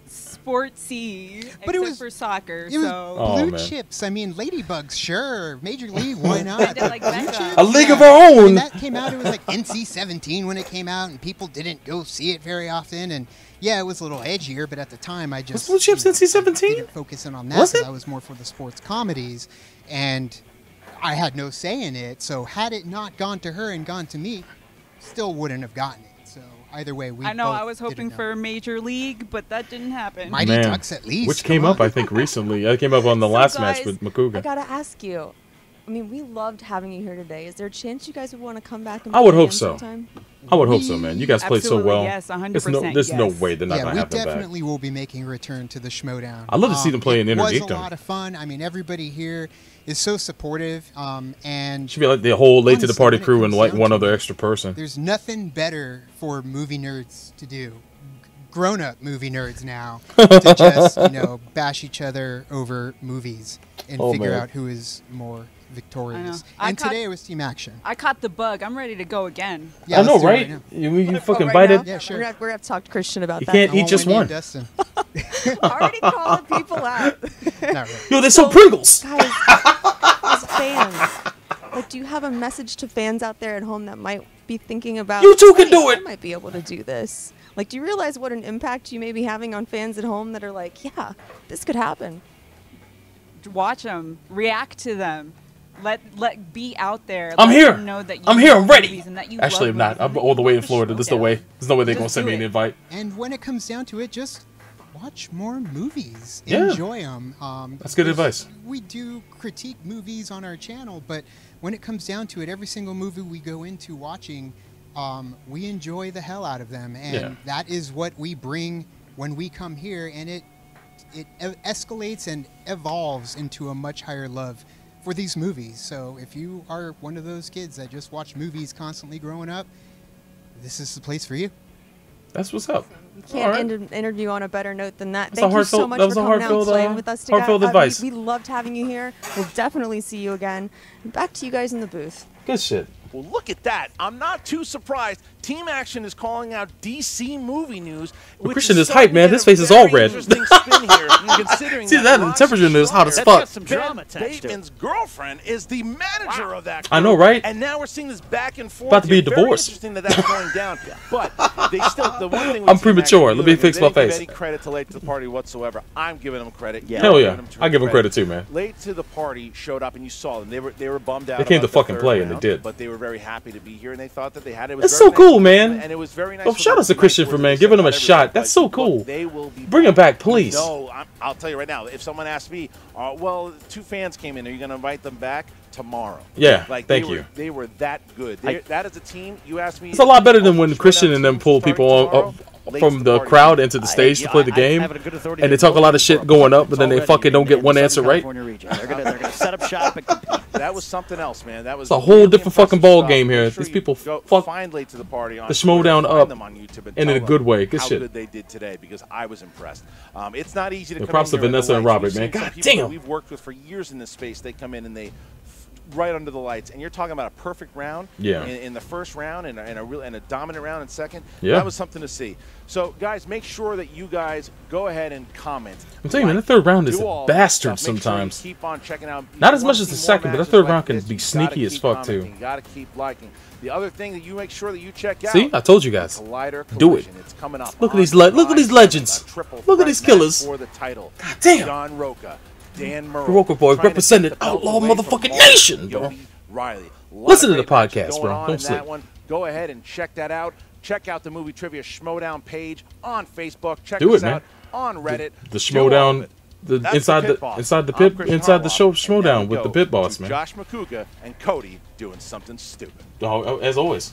sportsy, But it except was- for soccer. it was so Oh, blue man. chips. I mean, ladybugs, sure. Major League, why not? I did like Blue Becca. chips, A league of yeah. our I mean, own. that came out. It was like N C seventeen when it came out, and people didn't go see it very often. And yeah, it was a little edgier, but at the time, I just Blue Chips you know, N C seventeen? didn't focus in on that Was because it? I was more for the sports comedies, and I had no say in it. So had it not gone to her and gone to me, still wouldn't have gotten it. So either way, we I know both I was did it hoping now. for Major League, but that didn't happen. Mighty Man. Ducks at least, Which come came up, on. I think, recently. That came up on the So last match guys, with I Makuga. gotta ask you. I mean, we loved having you here today. Is there a chance you guys would want to come back and I would play hope again so. sometime? I would hope so, man. You guys played so Absolutely, well. yes, one hundred It's no, percent there's no yes. way they're not Yeah, gonna we have them back. definitely will be making a return to the Schmodown. I'd love to see them play in It was a Interdictum. lot of fun. I mean, everybody here is so supportive, um, and Should be like the whole late to the honestly, party when it crew and comes like down one to other it, extra person. there's nothing better for movie nerds to do. Grown-up movie nerds now to just you know bash each other over movies and Oh, figure man. out who is more victorious. I And caught- today it was Team Action. I caught the bug. I'm ready to go again. Yeah, I know, let's do it right? now. You, you fucking right bite now? it. Yeah, sure. We're gonna, we're gonna have to talk to Christian about You that. can't I eat want just Wendy one. and Dustin. Already calling people out. Not really. Yo, they sold Pringles. Guys, as fans, like, do you have a message to fans out there at home that might be thinking about? You too can "Wait, do it." I might be able to do this. Like, do you realize what an impact you may be having on fans at home that are like, yeah, this could happen? Watch them, react to them, let let be out there. I'm let here. them Know that you I'm here. I'm love ready. movies and that you Actually, I'm love not. movies I'm and that all you the way in love Florida. There's no Showdown. way. There's no way they're gonna Just send do me an it. invite. And when it comes down to it, just watch more movies. Yeah. Enjoy them. Um, That's good because advice. We do critique movies on our channel, but when it comes down to it, every single movie we go into watching, um, we enjoy the hell out of them, and Yeah. that is what we bring when we come here, and it it e- escalates and evolves into a much higher love for these movies. So if you are one of those kids that just watch movies constantly growing up, this is the place for you. That's what's up. You can't All right. end an interview on a better note than that. That's a Thank you so heartfelt- much that was for a coming out and heartfelt, playing uh, with us today. heartfelt Uh, advice. We, we loved having you here. We'll definitely see you again. Back to you guys in the booth. Good shit. Well, look at that. I'm not too surprised. Team Action is calling out D C movie news. Well, which Christian is starting hype, to man. get His a face is all very red. interesting spin here, considering See that? The Roxy temperature in there is hot as Strong, fuck. Got some drama Ben attached to it. Bateman's girlfriend is the manager of that. I know, group, right? And now we're seeing this back and forth. About to be a here. divorce. Very interesting that that's going down. But they still, the one thing with I'm Team premature. Action, Let me they fix my didn't give face. Any credit to Late to the Party whatsoever. I'm giving them credit. Yeah. Hell You're yeah. giving them I give them credit too, man. Late to the Party showed up, and you saw them. They were they were bummed out. They came about to the fucking third play, and they round, did. But they were very happy to be here, and they thought that they had it. It was That's very so cool, nice, man. And it was very nice. Oh, for shout them out to nice Christian words for, they man, said giving him a about shot. everything, That's but so look, cool. They will be Bring him back, please. No, I'm, I'll tell you right now. If someone asked me, uh, well, two fans came in, are you going to invite them back tomorrow? Yeah, like thank they you. Were, they were that good. They, I- that is a team. You asked me. It's a lot better than oh, when Showdown Christian and them team pull starting people on, tomorrow, up late from to the party. crowd into the I- stage yeah, to play the I- I game, have a good authority and to they talk a lot of vote shit for going up, It's but then they already fucking don't in get the one Southern answer right. California region. They're gonna, they're gonna set up shop and compete. That was something else, man. That was It's a whole really different fucking impressive ball stuff. game Make here. sure These you people go fuck find Late to the Party on the Twitter, Schmodown find up them on YouTube and and in tell a them good way. Good how shit. good they did today, because I was impressed. Um, it's not easy to Yeah, come props in to here in the Vanessa and lights. Robert, We've man. seen some God people that damn. we've worked with for years in this space. They come in and they right under the lights, and you're talking about a perfect round Yeah. in, in the first round and, a- and a real and a dominant round in second. Yeah. That was something to see. So, guys, make sure that you guys go ahead and comment. I'm telling you, man, like, the third round is do a all that bastard stuff. Make sure you sometimes. keep on checking out. Not You as wanna much as the see more second, but the matches third like round can this, be you gotta sneaky as keep fuck, too. commenting. You got to keep liking. The other thing that you make sure that you check out. See, I told you guys. Collider Do it. Collision. It's coming up. Look at on these le- look at these July legends. seventh, a triple Look at threat these match killers. For the title. God damn. John Roca, Dan Murrow. The Roca boys trying to represented take the belt outlaw away from motherfucking Paul nation, bro. Yobi Riley. Lot Listen of to the great matches podcast, going bro. on Don't in that sleep. one. Go ahead and check that out. Check out the Movie Trivia Schmodown page on Facebook. Check Do us it, man. out on Reddit. The Do all of Schmodown, it. the That's inside the, the pit boss. inside the I'm pit Christian inside the show Harloff, and now Schmodown we with the go pit boss, to man. Josh McCouga and Cody doing something stupid. Oh, as always.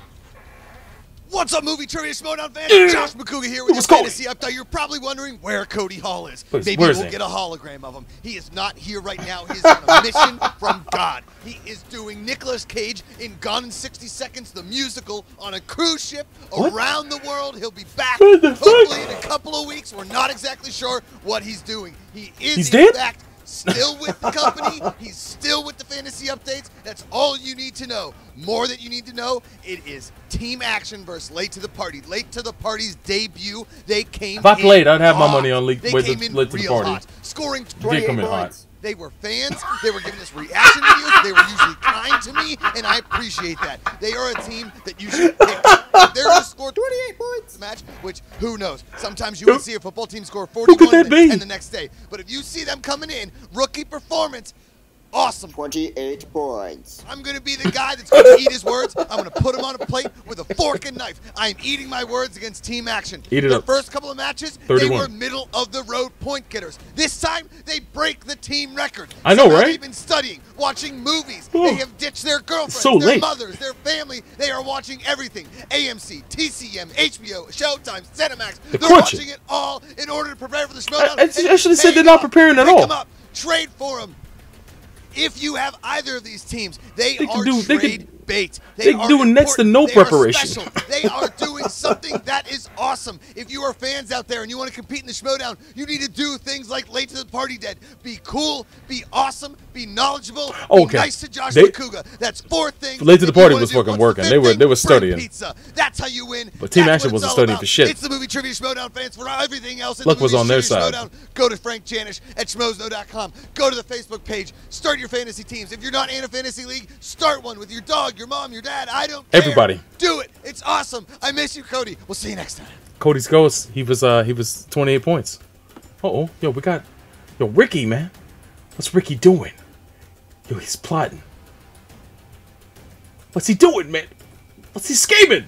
What's up, Movie Trivia Schmodown fans? Yeah. Josh McCouga here with your What's Cody? fantasy update. You're probably wondering where Cody Hall is. Please, Maybe where is we'll he? get a hologram of him. He is not here right now. He is on a mission from God. He is doing Nicolas Cage in Gone in sixty seconds, the musical, on a cruise ship What? around the world. He'll be back What the fuck? hopefully in a couple of weeks. We're not exactly sure what he's doing. He is He's in dead? fact still with the company. He's still with the fantasy updates. That's all you need to know. More that you need to know, it is Team Action versus Late to the Party. Late to the Party's debut, they came If I in played, I'd have my hot. money on Late- They Late to- came in Late to the real Party. hot, scoring did twenty-eight come in hot. points. They were fans. They were giving us reaction videos. They were usually kind to me, and I appreciate that. They are a team that you should pick. If they're going to score twenty-eight points a match, which who knows? Sometimes you would see a football team score forty-one that and, be? and the next day. But if you see them coming in, rookie performance, awesome. twenty-eight points. I'm going to be the guy that's going to eat his words. I'm going to put them on a plate with a fork and knife. I am eating my words against Team Action. Eat it Their up. first couple of matches, thirty-one. they were middle of the road point getters. This time, they break the team record. I know, Somehow right? They've been studying, watching movies. Oh. They have ditched their girlfriends, so their late. mothers, their family. They are watching everything. A M C, T C M, H B O, Showtime, Cinemax. They're They're crunching. watching it all in order to prepare for the Schmodown. I- I and should- I should have said pay they're not off. preparing at Pick all. them up. Trade for them. If you have either of these teams, they, They are can do. They trade can. bait. They are doing next to important. no They preparation. Are special. They are doing something that is awesome. If you are fans out there and you want to compete in the Schmoedown, you need to do things like Late to the Party Dead. Be cool, be awesome, be knowledgeable, Okay. be nice to Josh They- Makuga. That's four things. Late to the that you Party wanna was do. fucking What's the working. fifth They were thing? they were Bring studying. Pizza. That's how you win. But Team That's Action what it's wasn't all studying about. for shit. It's the Movie Trivia Schmoedown fans. For everything else in Luck the was Movie on their Trivia side. Schmoedown, go to Frank Janish at schmoesno dot com. Go to the Facebook page. Start your fantasy teams. If you're not in a fantasy league, start one with your dog, your mom, your dad. I don't care. Everybody. Do it. It's awesome. I miss you, Cody. We'll see you next time. Cody's Ghost, he was uh he was twenty-eight points. Uh oh, yo, we got yo Ricky, man. What's Ricky doing? Yo, he's plotting. What's he doing, man? What's he scheming?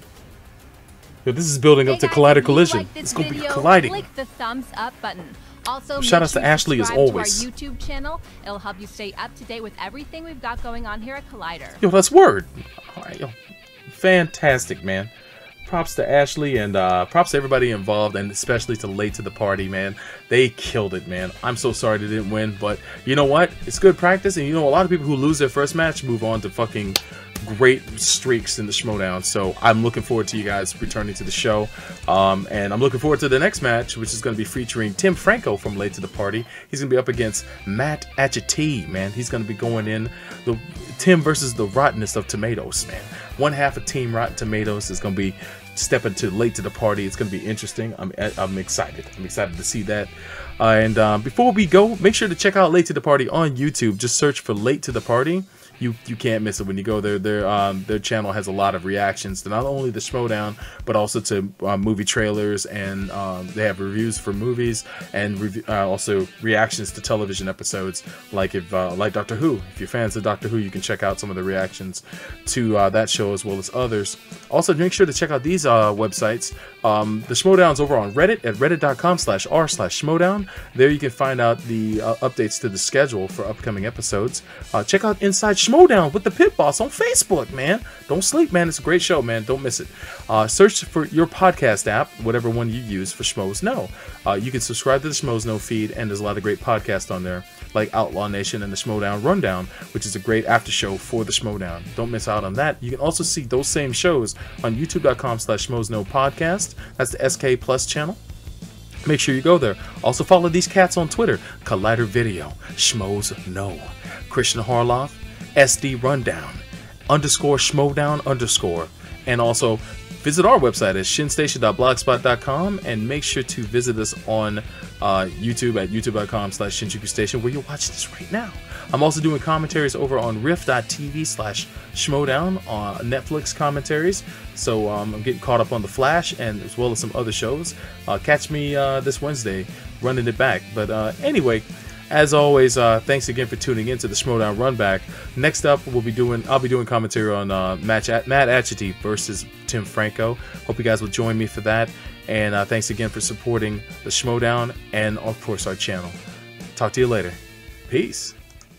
Yo, this is building up Hey to guys, collider if you collision. like this It's gonna be video, colliding. Click the thumbs up button. Also, Shout make outs to sure Ashley as subscribe always. to our YouTube channel. It'll help you stay up to date with everything we've got going on here at Collider. Yo, that's word. All right, yo, fantastic, man. Props to Ashley and uh, props to everybody involved, and especially to Late to the Party, man. They killed it, man. I'm so sorry they didn't win, but you know what? It's good practice, and you know a lot of people who lose their first match move on to fucking great streaks in the Schmoedown. So I'm looking forward to you guys returning to the show, um, and I'm looking forward to the next match, which is going to be featuring Tim Franco from Late to the Party. He's going to be up against Matt Achiti, man. He's going to be going in the Tim versus the rottenness of tomatoes, man. One half of Team Rotten Tomatoes is going to be stepping to Late to the Party. It's going to be interesting. I'm I'm excited. I'm excited to see that. Uh, and um, before we go, make sure to check out Late to the Party on YouTube. Just search for Late to the Party. You you can't miss it when you go there. Their um their channel has a lot of reactions to not only the Schmoedown, but also to uh, movie trailers, and um, they have reviews for movies and rev uh, also reactions to television episodes. Like if uh, like Doctor Who, if you're fans of Doctor Who, you can check out some of the reactions to uh, that show as well as others. Also, make sure to check out these uh, websites. Um, the Schmoedown's over on Reddit at reddit dot com slash r slash Schmoedown. There you can find out the uh, updates to the schedule for upcoming episodes. Uh, check out Inside Schmoedown with the Pit Boss on Facebook, man. Don't sleep, man. It's a great show, man. Don't miss it. Uh, search for your podcast app, whatever one you use, for Schmoes Know. Uh, you can subscribe to the Schmoes Know feed, and there's a lot of great podcasts on there, like Outlaw Nation and the Schmoedown Rundown, which is a great after show for the Schmoedown. Don't miss out on that. You can also see those same shows on youtube dot com slash Schmoes Know podcast. That's the S K Plus channel. Make sure you go there. Also follow these cats on Twitter: Collider Video, Schmoes Know, Christian Harloff, S D Rundown, underscore Schmoedown underscore, and also visit our website at shin station dot blogspot dot com, and make sure to visit us on uh, YouTube at youtube dot com slash Shinjuku Station, where you're watching this right now. I'm also doing commentaries over on riff dot t v slash Schmoedown on Netflix commentaries. So um, I'm getting caught up on The Flash, and as well as some other shows. Uh, catch me uh, this Wednesday running it back. But uh, anyway, as always, uh, thanks again for tuning in to the Schmoedown Runback. Next up, we'll be doing I'll be doing commentary on uh, match at Matt Achiti versus Tim Franco. Hope you guys will join me for that. And uh, thanks again for supporting the Schmoedown and of course our channel. Talk to you later. Peace.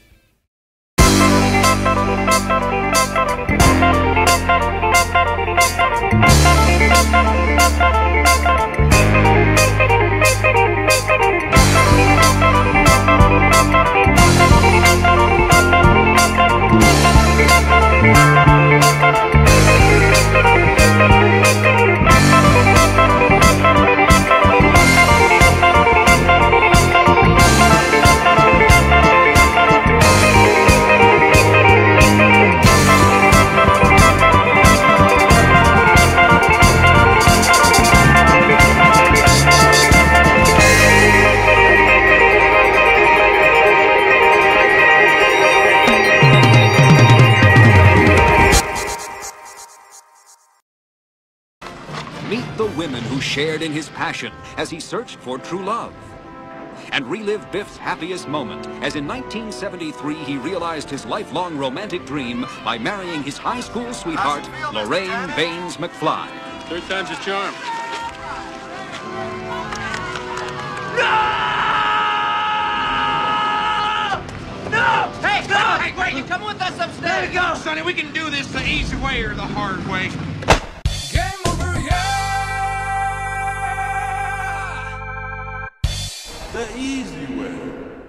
Meet the women who shared in his passion as he searched for true love. And relive Biff's happiest moment as in nineteen seventy-three he realized his lifelong romantic dream by marrying his high school sweetheart, Lorraine Baines McFly. Third time's a charm. No! Hey, no! Hey, wait, you come with us upstairs. There you go, Sonny. We can do this the easy way or the hard way. Game over, yeah! The easy way.